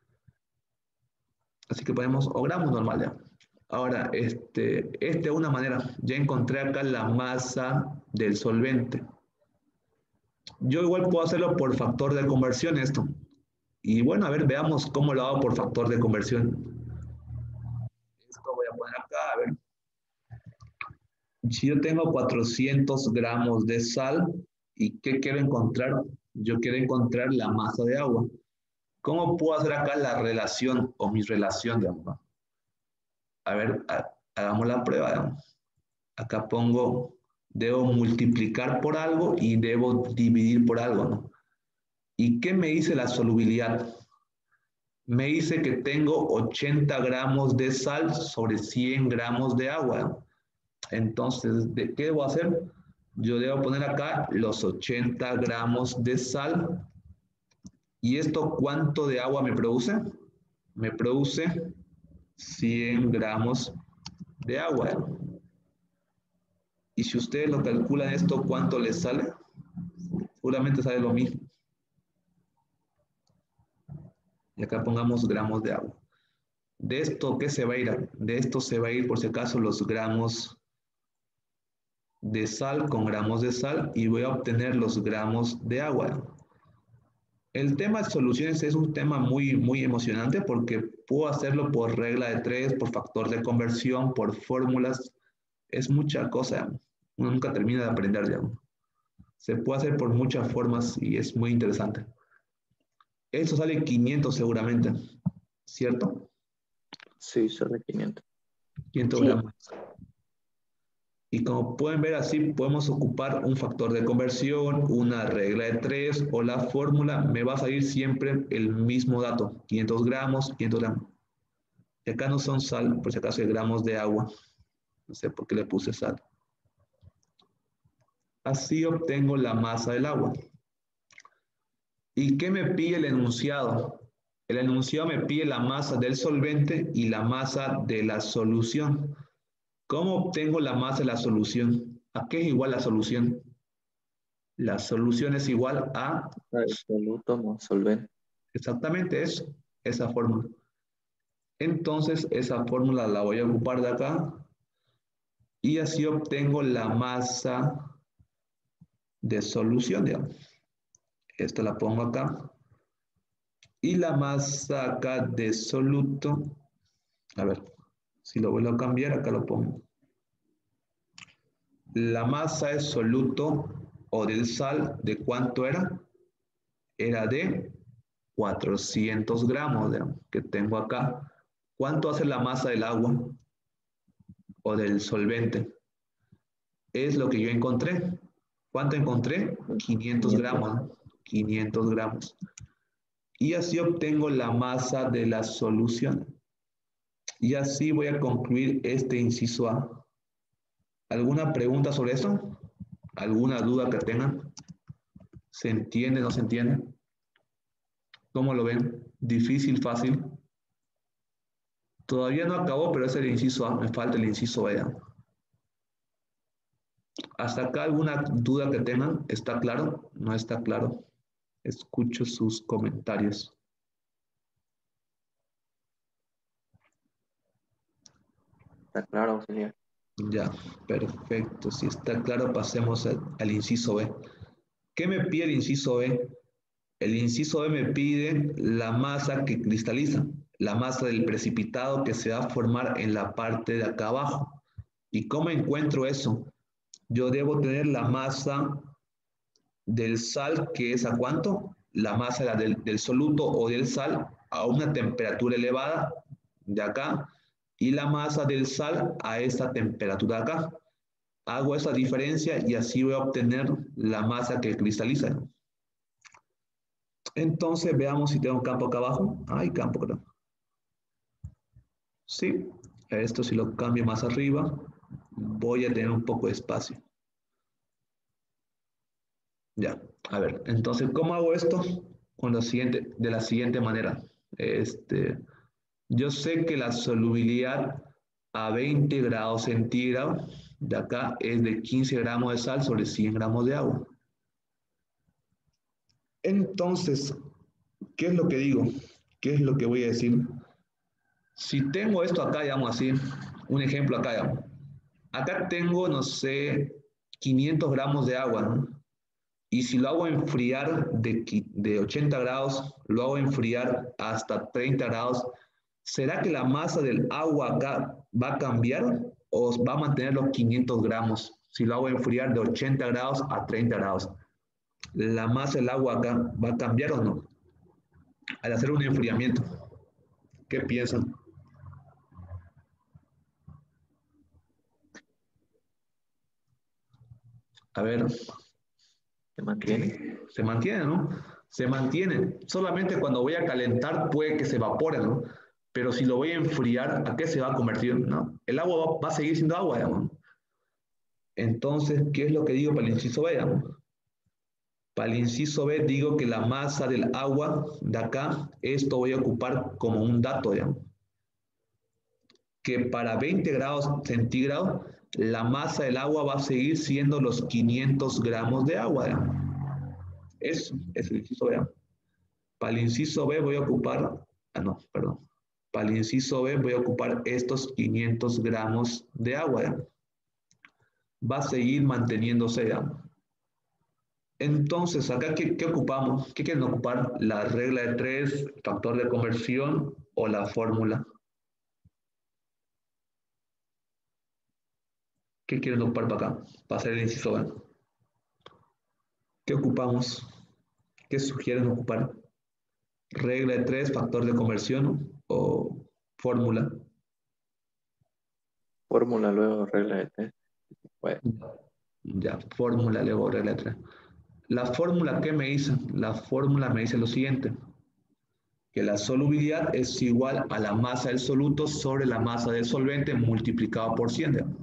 Speaker 1: Así que ponemos, o gramos normal ya. Ahora, es una manera. Ya encontré acá la masa del solvente. Yo igual puedo hacerlo por factor de conversión esto. Y bueno, a ver, veamos cómo lo hago por factor de conversión. Esto voy a poner acá, a ver. Si yo tengo 400 gramos de sal, ¿y qué quiero encontrar? Yo quiero encontrar la masa de agua. ¿Cómo puedo hacer acá la relación o mi relación de agua? A ver, hagamos la prueba. Digamos. Acá pongo, debo multiplicar por algo y debo dividir por algo, ¿no? ¿Y qué me dice la solubilidad? Me dice que tengo 80 gramos de sal sobre 100 gramos de agua. Entonces, ¿qué debo hacer? Yo debo poner acá los 80 gramos de sal. ¿Y esto cuánto de agua me produce? Me produce 100 gramos de agua. Y si ustedes lo calculan esto, ¿cuánto les sale? Seguramente sale lo mismo. Y acá pongamos gramos de agua. De esto, ¿qué se va a ir? De esto se va a ir, por si acaso, los gramos de sal con gramos de sal y voy a obtener los gramos de agua. El tema de soluciones es un tema muy emocionante porque puedo hacerlo por regla de 3, por factor de conversión, por fórmulas. Es mucha cosa. Uno nunca termina de aprender, digamos. Se puede hacer por muchas formas y es muy interesante. Esto sale 500 seguramente, ¿cierto?
Speaker 2: Sí, solo 500.
Speaker 1: 500
Speaker 3: Sí.
Speaker 1: gramos. Y como pueden ver así, podemos ocupar un factor de conversión, una regla de 3 o la fórmula. Me va a salir siempre el mismo dato, 500 gramos, 500 gramos. Y acá no son sal, por si acaso hay gramos de agua. No sé por qué le puse sal. Así obtengo la masa del agua. ¿Y qué me pide el enunciado? El enunciado me pide la masa del solvente y la masa de la solución. ¿Cómo obtengo la masa de la solución? ¿A qué es igual la solución? La solución es igual a
Speaker 2: Soluto más solvente.
Speaker 1: exactamente eso, esa fórmula. Entonces, esa fórmula la voy a ocupar de acá y así obtengo la masa de solución, digamos. Esta la pongo acá. Y la masa acá de soluto, a ver, si lo vuelvo a cambiar, acá lo pongo. La masa del soluto o del sal, ¿de cuánto era? Era de 400 gramos, digamos, que tengo acá. ¿Cuánto hace la masa del agua o del solvente? Es lo que yo encontré. ¿Cuánto encontré? 500 gramos, ¿no? 500 gramos. Y así obtengo la masa de la solución. Y así voy a concluir este inciso A. ¿Alguna pregunta sobre eso? ¿Alguna duda que tengan? ¿Se entiende, no se entiende? ¿Cómo lo ven? ¿Difícil, fácil? Todavía no acabó, pero es el inciso A. Me falta el inciso B. ¿Hasta acá alguna duda que tengan? ¿Está claro? ¿No está claro? Escucho sus comentarios.
Speaker 2: Está claro, auxiliar.
Speaker 1: Ya, perfecto. Si está claro, pasemos al inciso B. ¿Qué me pide el inciso B? El inciso B me pide la masa que cristaliza, la masa del precipitado que se va a formar en la parte de acá abajo. ¿Y cómo encuentro eso? Yo debo tener la masa del sal, que es ¿a cuánto? La masa del soluto o del sal a una temperatura elevada de acá y la masa del sal a esta temperatura de acá. Hago esa diferencia y así voy a obtener la masa que cristaliza. Entonces veamos si tengo un campo acá abajo. Hay campo, creo. Sí, esto si lo cambio más arriba, voy a tener un poco de espacio. Ya, a ver, entonces, ¿cómo hago esto? De la siguiente manera. Yo sé que la solubilidad a 20 grados centígrados de acá es de 15 gramos de sal sobre 100 gramos de agua. Entonces, ¿qué es lo que digo? ¿Qué es lo que voy a decir? Si tengo esto acá, digamos así, un ejemplo acá, digamos. Acá tengo, no sé, 500 gramos de agua, ¿no? Y si lo hago enfriar de 80 grados, lo hago enfriar hasta 30 grados, ¿será que la masa del agua acá va a cambiar o va a mantener los 500 gramos? Si lo hago enfriar de 80 grados a 30 grados, ¿la masa del agua acá va a cambiar o no? Al hacer un enfriamiento, ¿qué piensan? A ver,
Speaker 2: ¿Se mantiene?
Speaker 1: se mantiene, ¿no? Se mantiene. Solamente cuando voy a calentar puede que se evapore, ¿no? Pero si lo voy a enfriar, ¿a qué se va a convertir? ¿No? El agua va a seguir siendo agua, digamos. Entonces, ¿qué es lo que digo para el inciso B, digamos? Para el inciso B digo que la masa del agua de acá, esto voy a ocupar como un dato, digamos. Que para 20 grados centígrados, la masa del agua va a seguir siendo los 500 gramos de agua, digamos. Eso es el inciso B. Para el inciso B voy a ocupar, perdón. Para el inciso B voy a ocupar estos 500 gramos de agua, digamos. Va a seguir manteniéndose, digamos. Entonces, acá, ¿qué ocupamos? ¿Qué quieren ocupar? ¿La regla de 3, factor de conversión o la fórmula? ¿Qué quieren ocupar para acá? Para hacer el inciso B. ¿Qué ocupamos? ¿Qué sugieren ocupar? ¿Regla de 3, factor de conversión o fórmula?
Speaker 2: Fórmula, luego regla de tres. Bueno,
Speaker 1: Ya, fórmula, luego regla de 3. La fórmula, ¿qué me dice? La fórmula me dice lo siguiente, que la solubilidad es igual a la masa del soluto sobre la masa del solvente multiplicado por 100.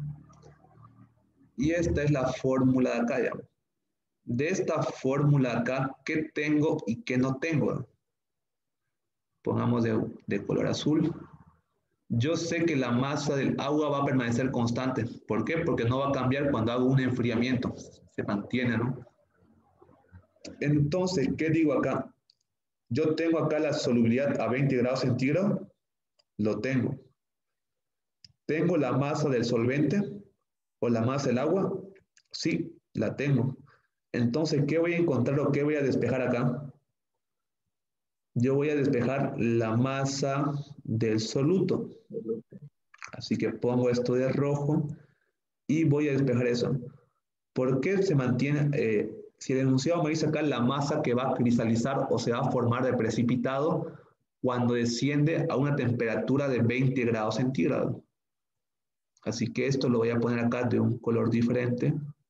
Speaker 1: Y esta es la fórmula de acá, ya. De esta fórmula de acá, ¿qué tengo y qué no tengo? Pongamos de color azul. Yo sé que la masa del agua va a permanecer constante. ¿Por qué? Porque no va a cambiar cuando hago un enfriamiento. Se mantiene, ¿no? Entonces, ¿qué digo acá? Yo tengo acá la solubilidad a 20 grados centígrados. Lo tengo. ¿Tengo la masa del solvente o la masa del agua? Sí, la tengo. Entonces, ¿qué voy a encontrar o qué voy a despejar acá? Yo voy a despejar la masa del soluto. Así que pongo esto de rojo Y voy a despejar eso. ¿Por qué se mantiene? Si el enunciado me dice acá la masa que va a cristalizar o se va a formar de precipitado cuando desciende a una temperatura de 20 grados centígrados. Así que esto lo voy a poner acá de un color diferente.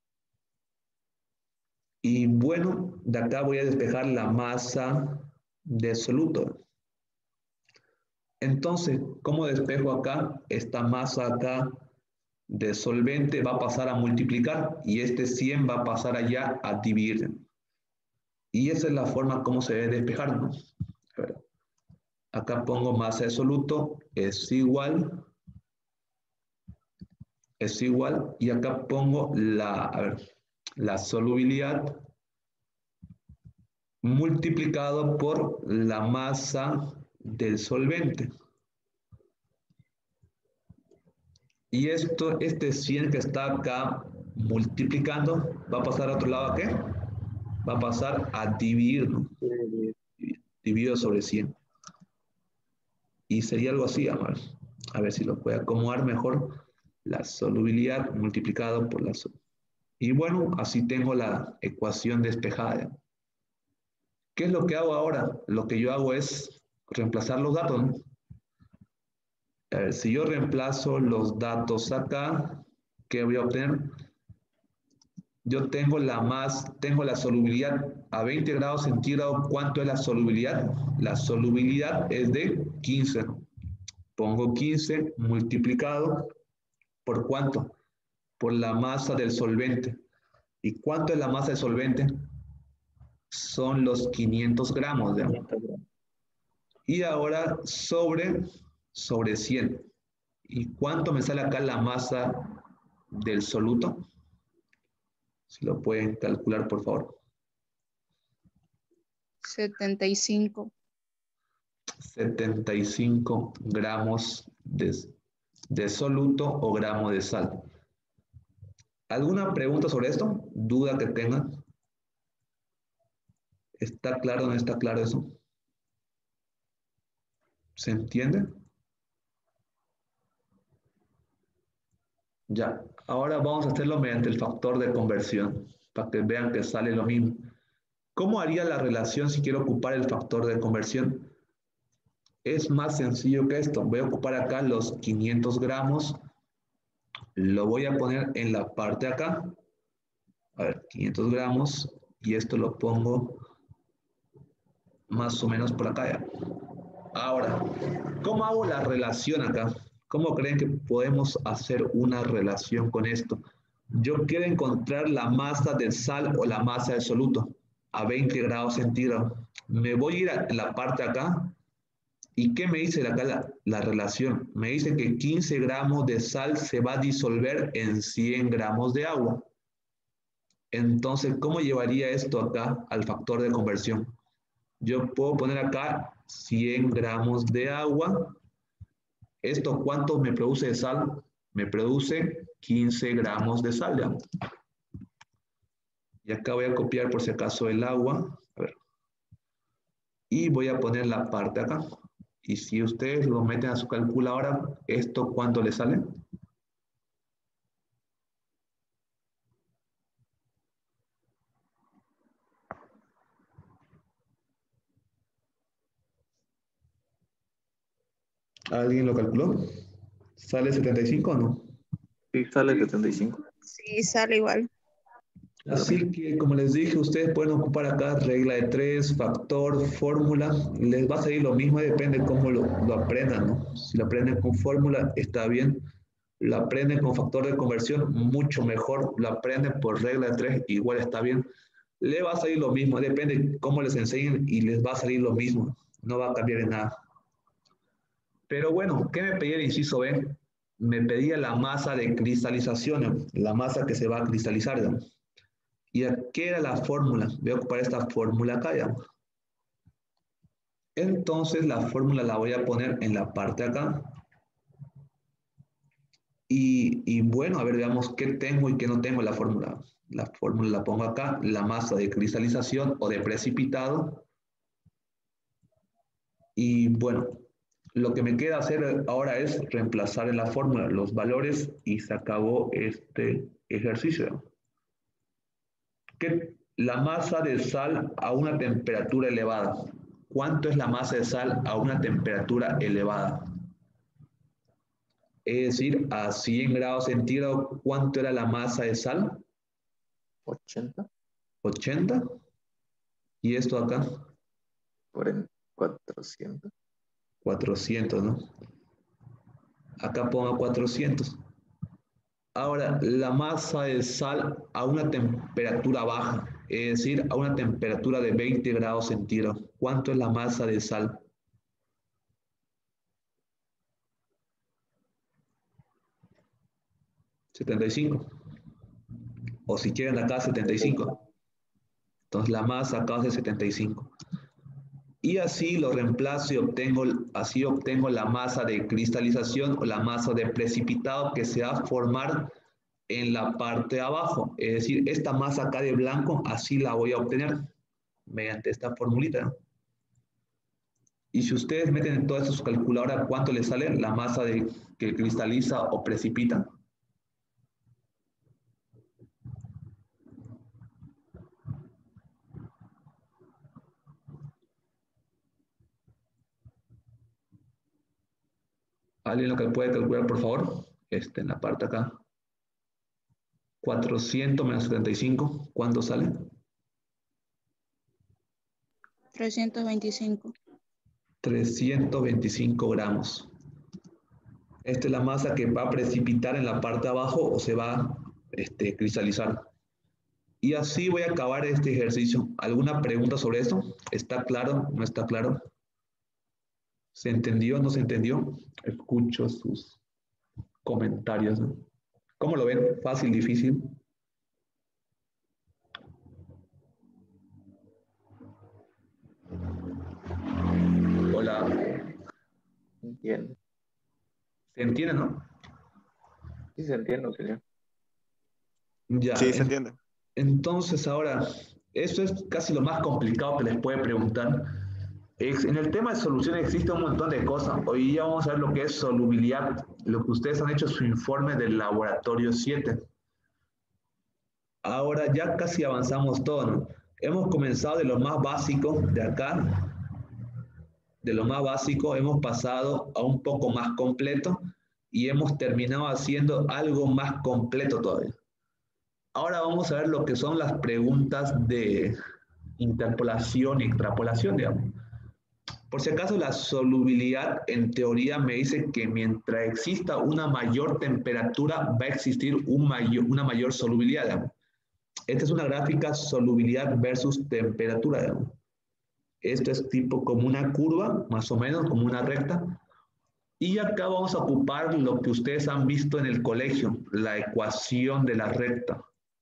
Speaker 1: Y bueno, de acá voy a despejar la masa de soluto. Entonces, ¿cómo despejo acá? Esta masa acá de solvente va a pasar a multiplicar y este 100 va a pasar allá a dividir. Y esa es la forma como se debe despejar, ¿no? A ver, acá pongo masa de soluto es igual, y acá pongo la solubilidad multiplicado por la masa del solvente. Y este 100 que está acá multiplicando, ¿va a pasar a otro lado a qué? Va a pasar a dividir, ¿no? Dividido sobre 100. Y sería algo así, a ver si lo puedo acomodar mejor. La solubilidad multiplicado por la solubilidad. Y bueno, así tengo la ecuación despejada. ¿Qué es lo que hago ahora? Lo que yo hago es reemplazar los datos, ¿no? A ver, si yo reemplazo los datos acá, ¿qué voy a obtener? Yo tengo la solubilidad a 20 grados centígrados. ¿Cuánto es la solubilidad? La solubilidad es de 15. Pongo 15 multiplicado ¿por cuánto? Por la masa del solvente. ¿Y cuánto es la masa del solvente? Son los 500 gramos. ¿Ya? Y ahora sobre 100. ¿Y cuánto me sale acá la masa del soluto? Si lo pueden calcular, por favor.
Speaker 4: 75.
Speaker 1: 75 gramos de soluto o gramo de sal. ¿Alguna pregunta sobre esto? ¿Duda que tengan? ¿Está claro o no está claro eso? ¿Se entiende? Ya, ahora vamos a hacerlo mediante el factor de conversión, para que vean que sale lo mismo. ¿Cómo haría la relación si quiero ocupar el factor de conversión? Es más sencillo que esto. Voy a ocupar acá los 500 gramos, lo voy a poner en la parte de acá. A ver, 500 gramos, y esto lo pongo más o menos por acá ya. Ahora, ¿cómo hago la relación acá? ¿Cómo creen que podemos hacer una relación con esto? Yo quiero encontrar la masa del sal o la masa del soluto a 20 grados centígrados. Me voy a ir a la parte de acá. ¿Y qué me dice acá la relación? Me dice que 15 gramos de sal se va a disolver en 100 gramos de agua. Entonces, ¿cómo llevaría esto acá al factor de conversión? Yo puedo poner acá 100 gramos de agua. ¿Esto cuánto me produce de sal? Me produce 15 gramos de sal. ¿Ya? Y acá voy a copiar por si acaso el agua. A ver. Y voy a poner la parte acá. Y si ustedes lo meten a su calculadora, ¿esto cuánto le sale? ¿Alguien lo calculó? ¿Sale 75 o no?
Speaker 2: Sí, sale 75.
Speaker 4: Sí, sale igual.
Speaker 1: Así que, como les dije, ustedes pueden ocupar acá regla de 3, factor, fórmula. Les va a salir lo mismo, depende de cómo lo aprendan, ¿no? Si lo aprenden con fórmula, está bien. Lo aprenden con factor de conversión, mucho mejor. Lo aprenden por regla de 3, igual está bien. Le va a salir lo mismo, depende de cómo les enseñen y les va a salir lo mismo. No va a cambiar en nada. Pero bueno, ¿qué me pedía el inciso B? Me pedía la masa de cristalización, la masa que se va a cristalizar, digamos. ¿Y qué era la fórmula? Voy a ocupar esta fórmula acá, digamos. Entonces la fórmula la voy a poner en la parte de acá. Y bueno, a ver, veamos qué tengo y qué no tengo en la fórmula. La fórmula la pongo acá, la masa de cristalización o de precipitado. Y bueno, Lo que me queda hacer ahora es reemplazar en la fórmula los valores y se acabó este ejercicio. ¿Qué? La masa de sal a una temperatura elevada. ¿Cuánto es la masa de sal a una temperatura elevada? Es decir, a 100 grados centígrados, ¿cuánto era la masa de sal?
Speaker 2: 80
Speaker 1: 80. ¿Y esto acá?
Speaker 2: 400.
Speaker 1: 400, ¿no? Acá pongo 400. Ahora, la masa de sal a una temperatura baja, es decir, a una temperatura de 20 grados centígrados. ¿Cuánto es la masa de sal? ¿75? O si quieren acá, 75. Entonces la masa acá es de 75. Y así lo reemplazo y obtengo la masa de cristalización o la masa de precipitado que se va a formar en la parte de abajo. Es decir, esta masa acá de blanco, así la voy a obtener mediante esta formulita. Y si ustedes meten en todo esto su calculadora, ¿cuánto les sale la masa que cristaliza o precipita? ¿Alguien lo que puede calcular, por favor? En la parte acá. 400 menos 75, ¿cuánto sale?
Speaker 4: 325.
Speaker 1: 325 gramos. Esta es la masa que va a precipitar en la parte de abajo o se va a cristalizar. Y así voy a acabar este ejercicio. ¿Alguna pregunta sobre esto? ¿Está claro? ¿No está claro? ¿Se entendió? ¿No se entendió? Escucho sus comentarios, ¿no? ¿Cómo lo ven? ¿Fácil, difícil? Hola.
Speaker 2: Entiendo.
Speaker 1: ¿Se entiende, no?
Speaker 2: Sí, se entiende, auxiliar.
Speaker 1: Ya.
Speaker 6: Sí, se entiende.
Speaker 1: Entonces ahora, eso es casi lo más complicado que les puede preguntar. En el tema de soluciones existe un montón de cosas. Hoy ya vamos a ver lo que es solubilidad, lo que ustedes han hecho su informe del laboratorio 7. Ahora ya casi avanzamos todo, ¿no? Hemos comenzado de lo más básico de acá, de lo más básico hemos pasado a un poco más completo y hemos terminado haciendo algo más completo todavía. Ahora vamos a ver lo que son las preguntas de interpolación y extrapolación, digamos. Por si acaso, la solubilidad en teoría me dice que mientras exista una mayor temperatura va a existir una mayor solubilidad, digamos. Esta es una gráfica solubilidad versus temperatura, digamos. Esto es tipo como una curva, más o menos, como una recta. Y acá vamos a ocupar lo que ustedes han visto en el colegio, la ecuación de la recta.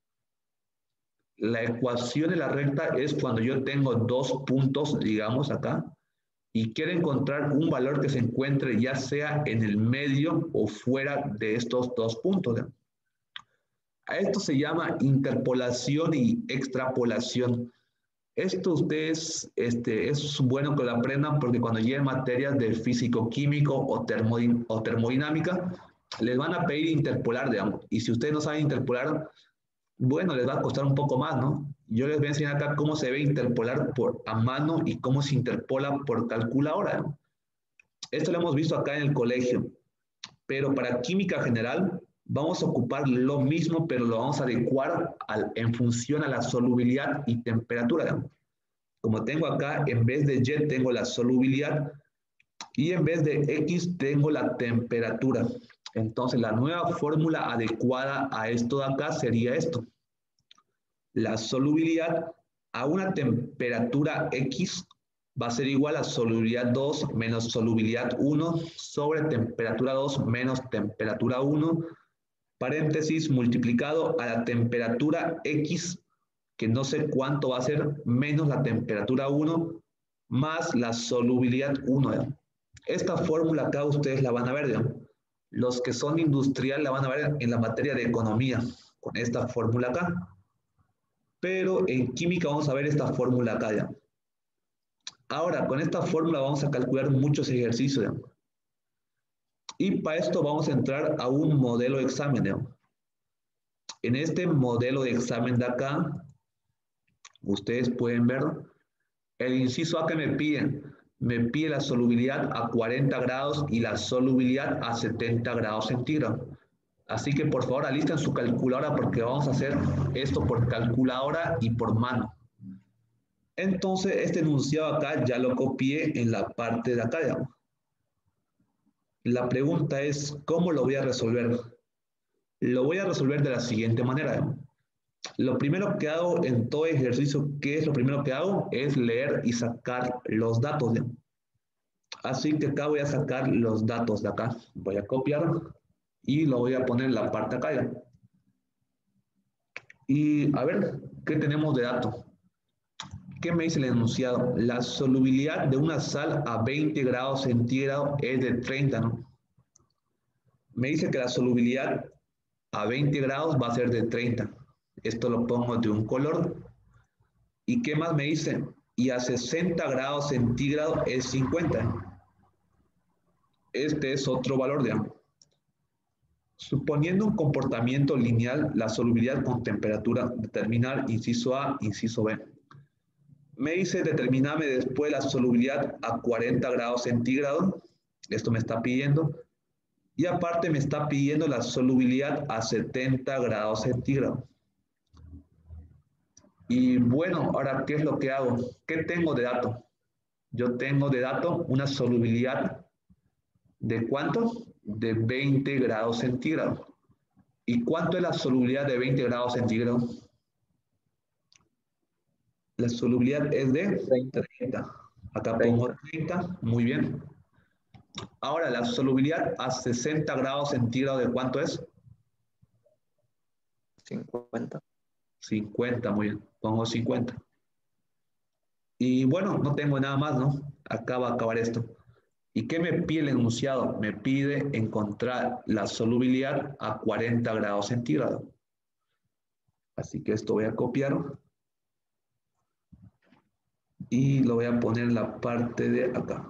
Speaker 1: La ecuación de la recta es cuando yo tengo dos puntos, digamos acá, y quiero encontrar un valor que se encuentre ya sea en el medio o fuera de estos dos puntos. A esto se llama interpolación y extrapolación. Esto ustedes, es bueno que lo aprendan porque cuando lleguen materias de físico-químico o termodinámica, les van a pedir interpolar, digamos. Y si ustedes no saben interpolar, bueno, les va a costar un poco más, ¿no? Yo les voy a enseñar acá cómo se ve interpolar a mano y cómo se interpola por calculadora, ¿no? Esto lo hemos visto acá en el colegio, pero para química general vamos a ocupar lo mismo, pero lo vamos a adecuar en función a la solubilidad y temperatura, ¿no? Como tengo acá, en vez de Y tengo la solubilidad y en vez de X tengo la temperatura. Entonces, la nueva fórmula adecuada a esto de acá sería esto. La solubilidad a una temperatura X va a ser igual a solubilidad 2 menos solubilidad 1 sobre temperatura 2 menos temperatura 1, paréntesis, multiplicado a la temperatura X, que no sé cuánto va a ser, menos la temperatura 1, más la solubilidad 1. ¿no? Esta fórmula acá ustedes la van a ver, ¿no? Los que son industrial la van a ver en la materia de economía, con esta fórmula acá. Pero en química vamos a ver esta fórmula acá, ¿ya? Ahora, con esta fórmula vamos a calcular muchos ejercicios, ¿ya? Y para esto vamos a entrar a un modelo de examen, ¿no? En este modelo de examen de acá, ustedes pueden ver el inciso A que me pide la solubilidad a 40 grados y la solubilidad a 70 grados centígrados. Así que por favor alisten su calculadora porque vamos a hacer esto por calculadora y por mano. Entonces este enunciado acá ya lo copié en la parte de acá, digamos. La pregunta es, ¿cómo lo voy a resolver? Lo voy a resolver de la siguiente manera, digamos. Lo primero que hago en todo ejercicio, ¿qué es lo primero que hago? Es leer y sacar los datos, digamos. Así que acá voy a sacar los datos de acá. Voy a copiar y lo voy a poner en la parte acá, digamos. Y a ver, ¿qué tenemos de dato? ¿Qué me dice el enunciado? La solubilidad de una sal a 20 grados centígrados es de 30, ¿no? Me dice que la solubilidad a 20 grados va a ser de 30. Esto lo pongo de un color. ¿Y qué más me dice? Y a 60 grados centígrados es 50. Este es otro valor, digamos. Suponiendo un comportamiento lineal, la solubilidad con temperatura, determinar inciso A, inciso B. Me dice determinarme después la solubilidad a 40 grados centígrados. Esto me está pidiendo. Y aparte me está pidiendo la solubilidad a 70 grados centígrados. Y bueno, ahora, ¿qué es lo que hago? ¿Qué tengo de dato? Yo tengo de dato una solubilidad ¿de cuánto? De 20 grados centígrados. ¿Y cuánto es la solubilidad de 20 grados centígrados? La solubilidad es de 30. Acá pongo 30, muy bien. Ahora, la solubilidad a 60 grados centígrados, ¿de cuánto es?
Speaker 2: 50.
Speaker 1: 50, muy bien. Pongo 50. Y bueno, no tengo nada más, ¿no? Acá va a acabar esto. ¿Y qué me pide el enunciado? Me pide encontrar la solubilidad a 40 grados centígrados. Así que esto voy a copiar y lo voy a poner en la parte de acá.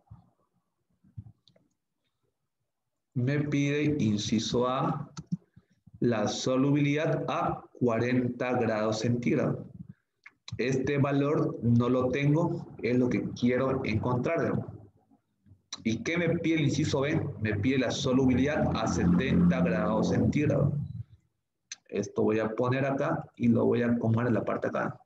Speaker 1: Me pide, inciso A, la solubilidad a 40 grados centígrados. Este valor no lo tengo, es lo que quiero encontrar. ¿Y qué me pide el inciso B? Me pide la solubilidad a 70 grados centígrados. Esto voy a poner acá y lo voy a acomodar en la parte acá.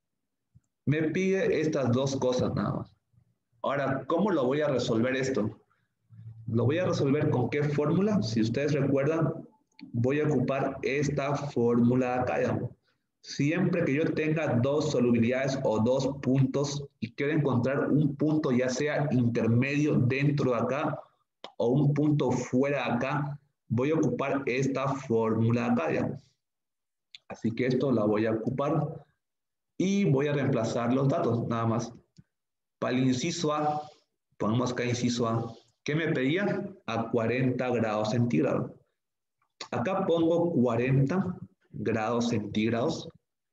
Speaker 1: Me pide estas dos cosas nada más. Ahora, ¿cómo lo voy a resolver esto? Lo voy a resolver con qué fórmula. Si ustedes recuerdan, voy a ocupar esta fórmula de acá, digamos. Siempre que yo tenga dos solubilidades o dos puntos y quiero encontrar un punto ya sea intermedio dentro de acá o un punto fuera de acá, voy a ocupar esta fórmula de acá, digamos. Así que esto la voy a ocupar y voy a reemplazar los datos, nada más. Para el inciso A, ponemos acá inciso A. ¿Qué me pedía? A 40 grados centígrados. Acá pongo 40 grados centígrados.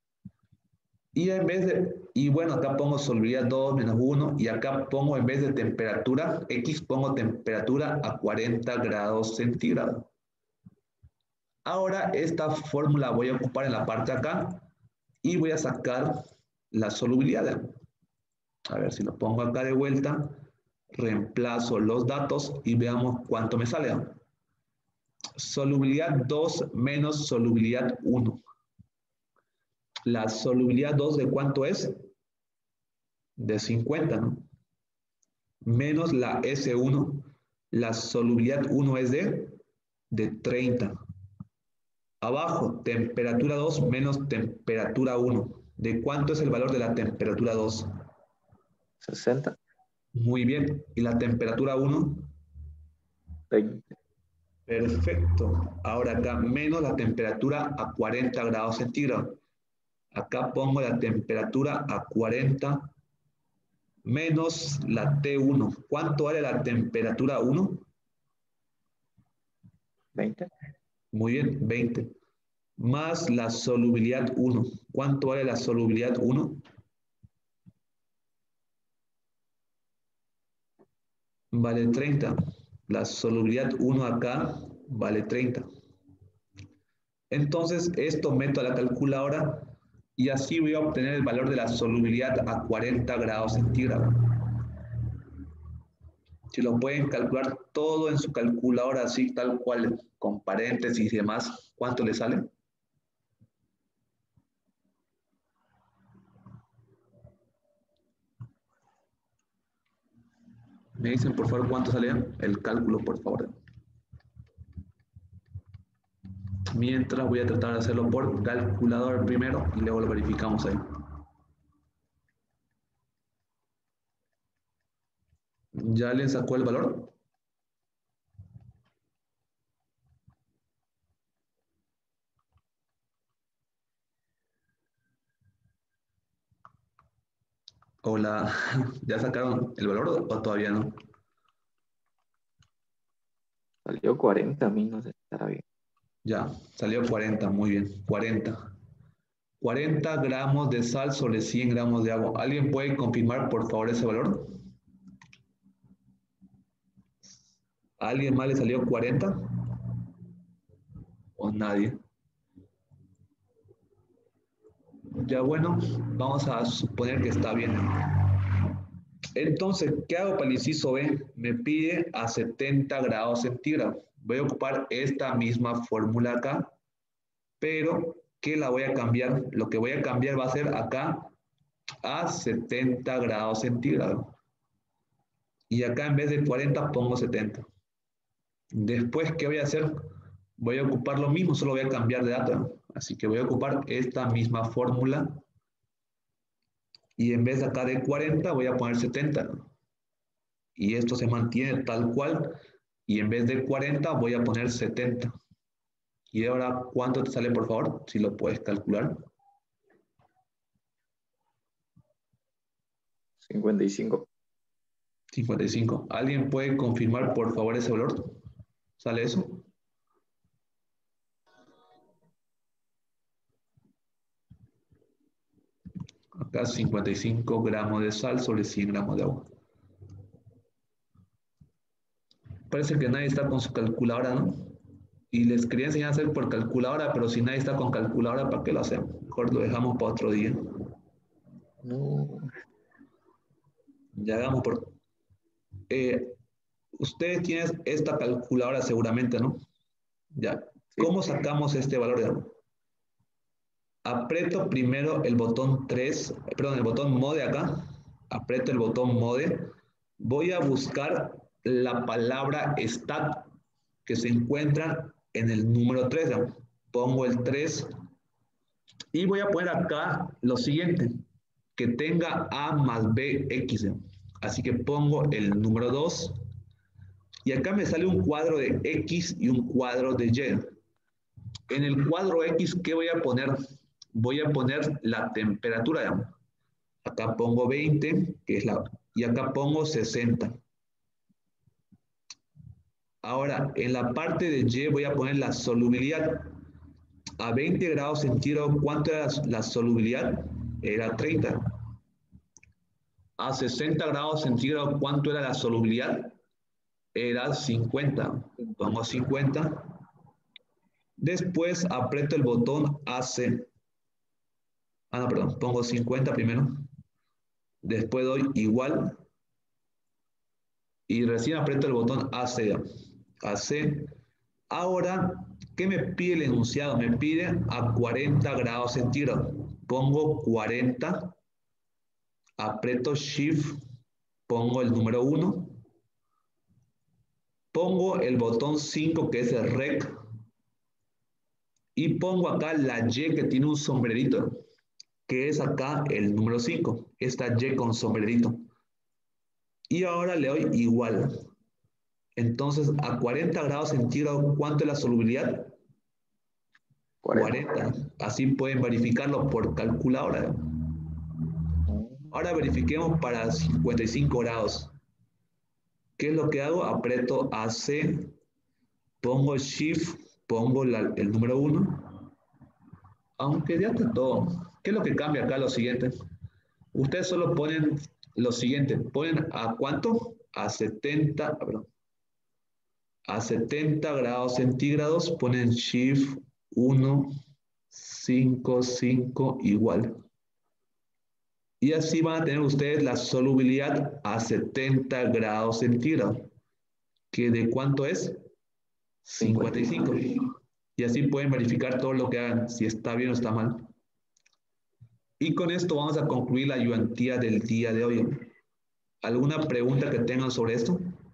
Speaker 1: Y en vez de, y bueno, acá pongo solubilidad 2 menos 1. Y acá pongo en vez de temperatura, X pongo temperatura a 40 grados centígrados. Ahora esta fórmula voy a ocupar en la parte de acá. Y voy a sacar la solubilidad. A ver si lo pongo acá de vuelta. Reemplazo los datos y veamos cuánto me sale. Solubilidad 2 menos solubilidad 1. La solubilidad 2 ¿de cuánto es? De 50, ¿no? Menos la S1. La solubilidad 1 es de 30. Abajo, temperatura 2 menos temperatura 1. ¿De cuánto es el valor de la temperatura 2?
Speaker 2: 60.
Speaker 1: Muy bien. ¿Y la temperatura 1?
Speaker 2: 20.
Speaker 1: Perfecto. Ahora acá, menos la temperatura a 40 grados centígrados. Acá pongo la temperatura a 40 menos la T1. ¿Cuánto vale la temperatura 1?
Speaker 2: 20.
Speaker 1: Muy bien, 20. Más la solubilidad 1. ¿Cuánto vale la solubilidad 1? Vale 30. La solubilidad 1 acá vale 30. Entonces, esto meto a la calculadora y así voy a obtener el valor de la solubilidad a 40 grados centígrados. Si lo pueden calcular todo en su calculadora, así tal cual, con paréntesis y demás, ¿cuánto le sale? Me dicen, por favor, cuánto sale el cálculo, por favor. Mientras voy a tratar de hacerlo por calculador primero y luego lo verificamos ahí. ¿Ya le sacó el valor? Hola, ¿ya sacaron el valor o todavía no?
Speaker 2: Salió 40, a mí no sé si estará bien.
Speaker 1: Ya, salió 40, muy bien, 40. 40 gramos de sal sobre 100 gramos de agua. ¿Alguien puede confirmar, por favor, ese valor? ¿A alguien más le salió 40? ¿O nadie? Ya bueno, vamos a suponer que está bien. Entonces, ¿qué hago para el inciso B? Me pide a 70 grados centígrados. Voy a ocupar esta misma fórmula acá, pero ¿qué la voy a cambiar? Lo que voy a cambiar va a ser acá a 70 grados centígrados. Y acá en vez de 40 pongo 70. Después, ¿qué voy a hacer? Voy a ocupar lo mismo, solo voy a cambiar de dato. Así que voy a ocupar esta misma fórmula. Y en vez de acá de 40, voy a poner 70. Y esto se mantiene tal cual. Y en vez de 40, voy a poner 70. Y ahora, ¿cuánto te sale, por favor? Si lo puedes calcular.
Speaker 2: 55.
Speaker 1: 55. ¿Alguien puede confirmar, por favor, ese valor? ¿Sale eso? Acá 55 gramos de sal sobre 100 gramos de agua. Parece que nadie está con su calculadora, ¿no? Y les quería enseñar a hacer por calculadora, pero si nadie está con calculadora, ¿para qué lo hacemos? Mejor lo dejamos para otro día.
Speaker 2: No.
Speaker 1: Ya hagamos por... ustedes tienen esta calculadora seguramente, ¿no? Ya.
Speaker 2: Sí.
Speaker 1: ¿Cómo sacamos este valor de agua? Aprieto primero el botón 3, perdón, el botón mode acá. Aprieto el botón mode. Voy a buscar la palabra stat que se encuentra en el número 3. ¿No? Pongo el 3 y voy a poner acá lo siguiente, que tenga A más BX. ¿No? Así que pongo el número 2 y acá me sale un cuadro de X y un cuadro de Y. En el cuadro X, ¿qué voy a poner? Voy a poner la temperatura. ¿No? Acá pongo 20, que es y acá pongo 60. Ahora, en la parte de Y voy a poner la solubilidad. A 20 grados centígrados, ¿cuánto era la solubilidad? Era 30. A 60 grados centígrados, ¿cuánto era la solubilidad? Era 50. Pongo 50. Después aprieto el botón AC. No, perdón, pongo 50 primero. Después doy igual. Y recién aprieto el botón AC. AC. Ahora, ¿qué me pide el enunciado? Me pide a 40 grados centígrados. Pongo 40, aprieto Shift, pongo el número 1, pongo el botón 5 que es el REC y pongo acá la Y que tiene un sombrerito, que es acá el número 5, esta Y con sombrerito. Y ahora le doy igual. Entonces, a 40 grados centígrados, ¿cuánto es la solubilidad? 40. Así pueden verificarlo por calculadora. Ahora verifiquemos para 55 grados. ¿Qué es lo que hago? Aprieto AC, pongo Shift, pongo el número 1. Aunque ya está todo. ¿Qué es lo que cambia acá? Lo siguiente. Ustedes solo ponen lo siguiente. Ponen a ¿cuánto? A 70, perdón. A 70 grados centígrados ponen shift 1, 5, 5 igual. Y así van a tener ustedes la solubilidad a 70 grados centígrados. ¿Que de cuánto es? 55. Y así pueden verificar todo lo que hagan, si está bien o está mal. Y con esto vamos a concluir la ayudantía del día de hoy. ¿Alguna pregunta que tengan sobre esto?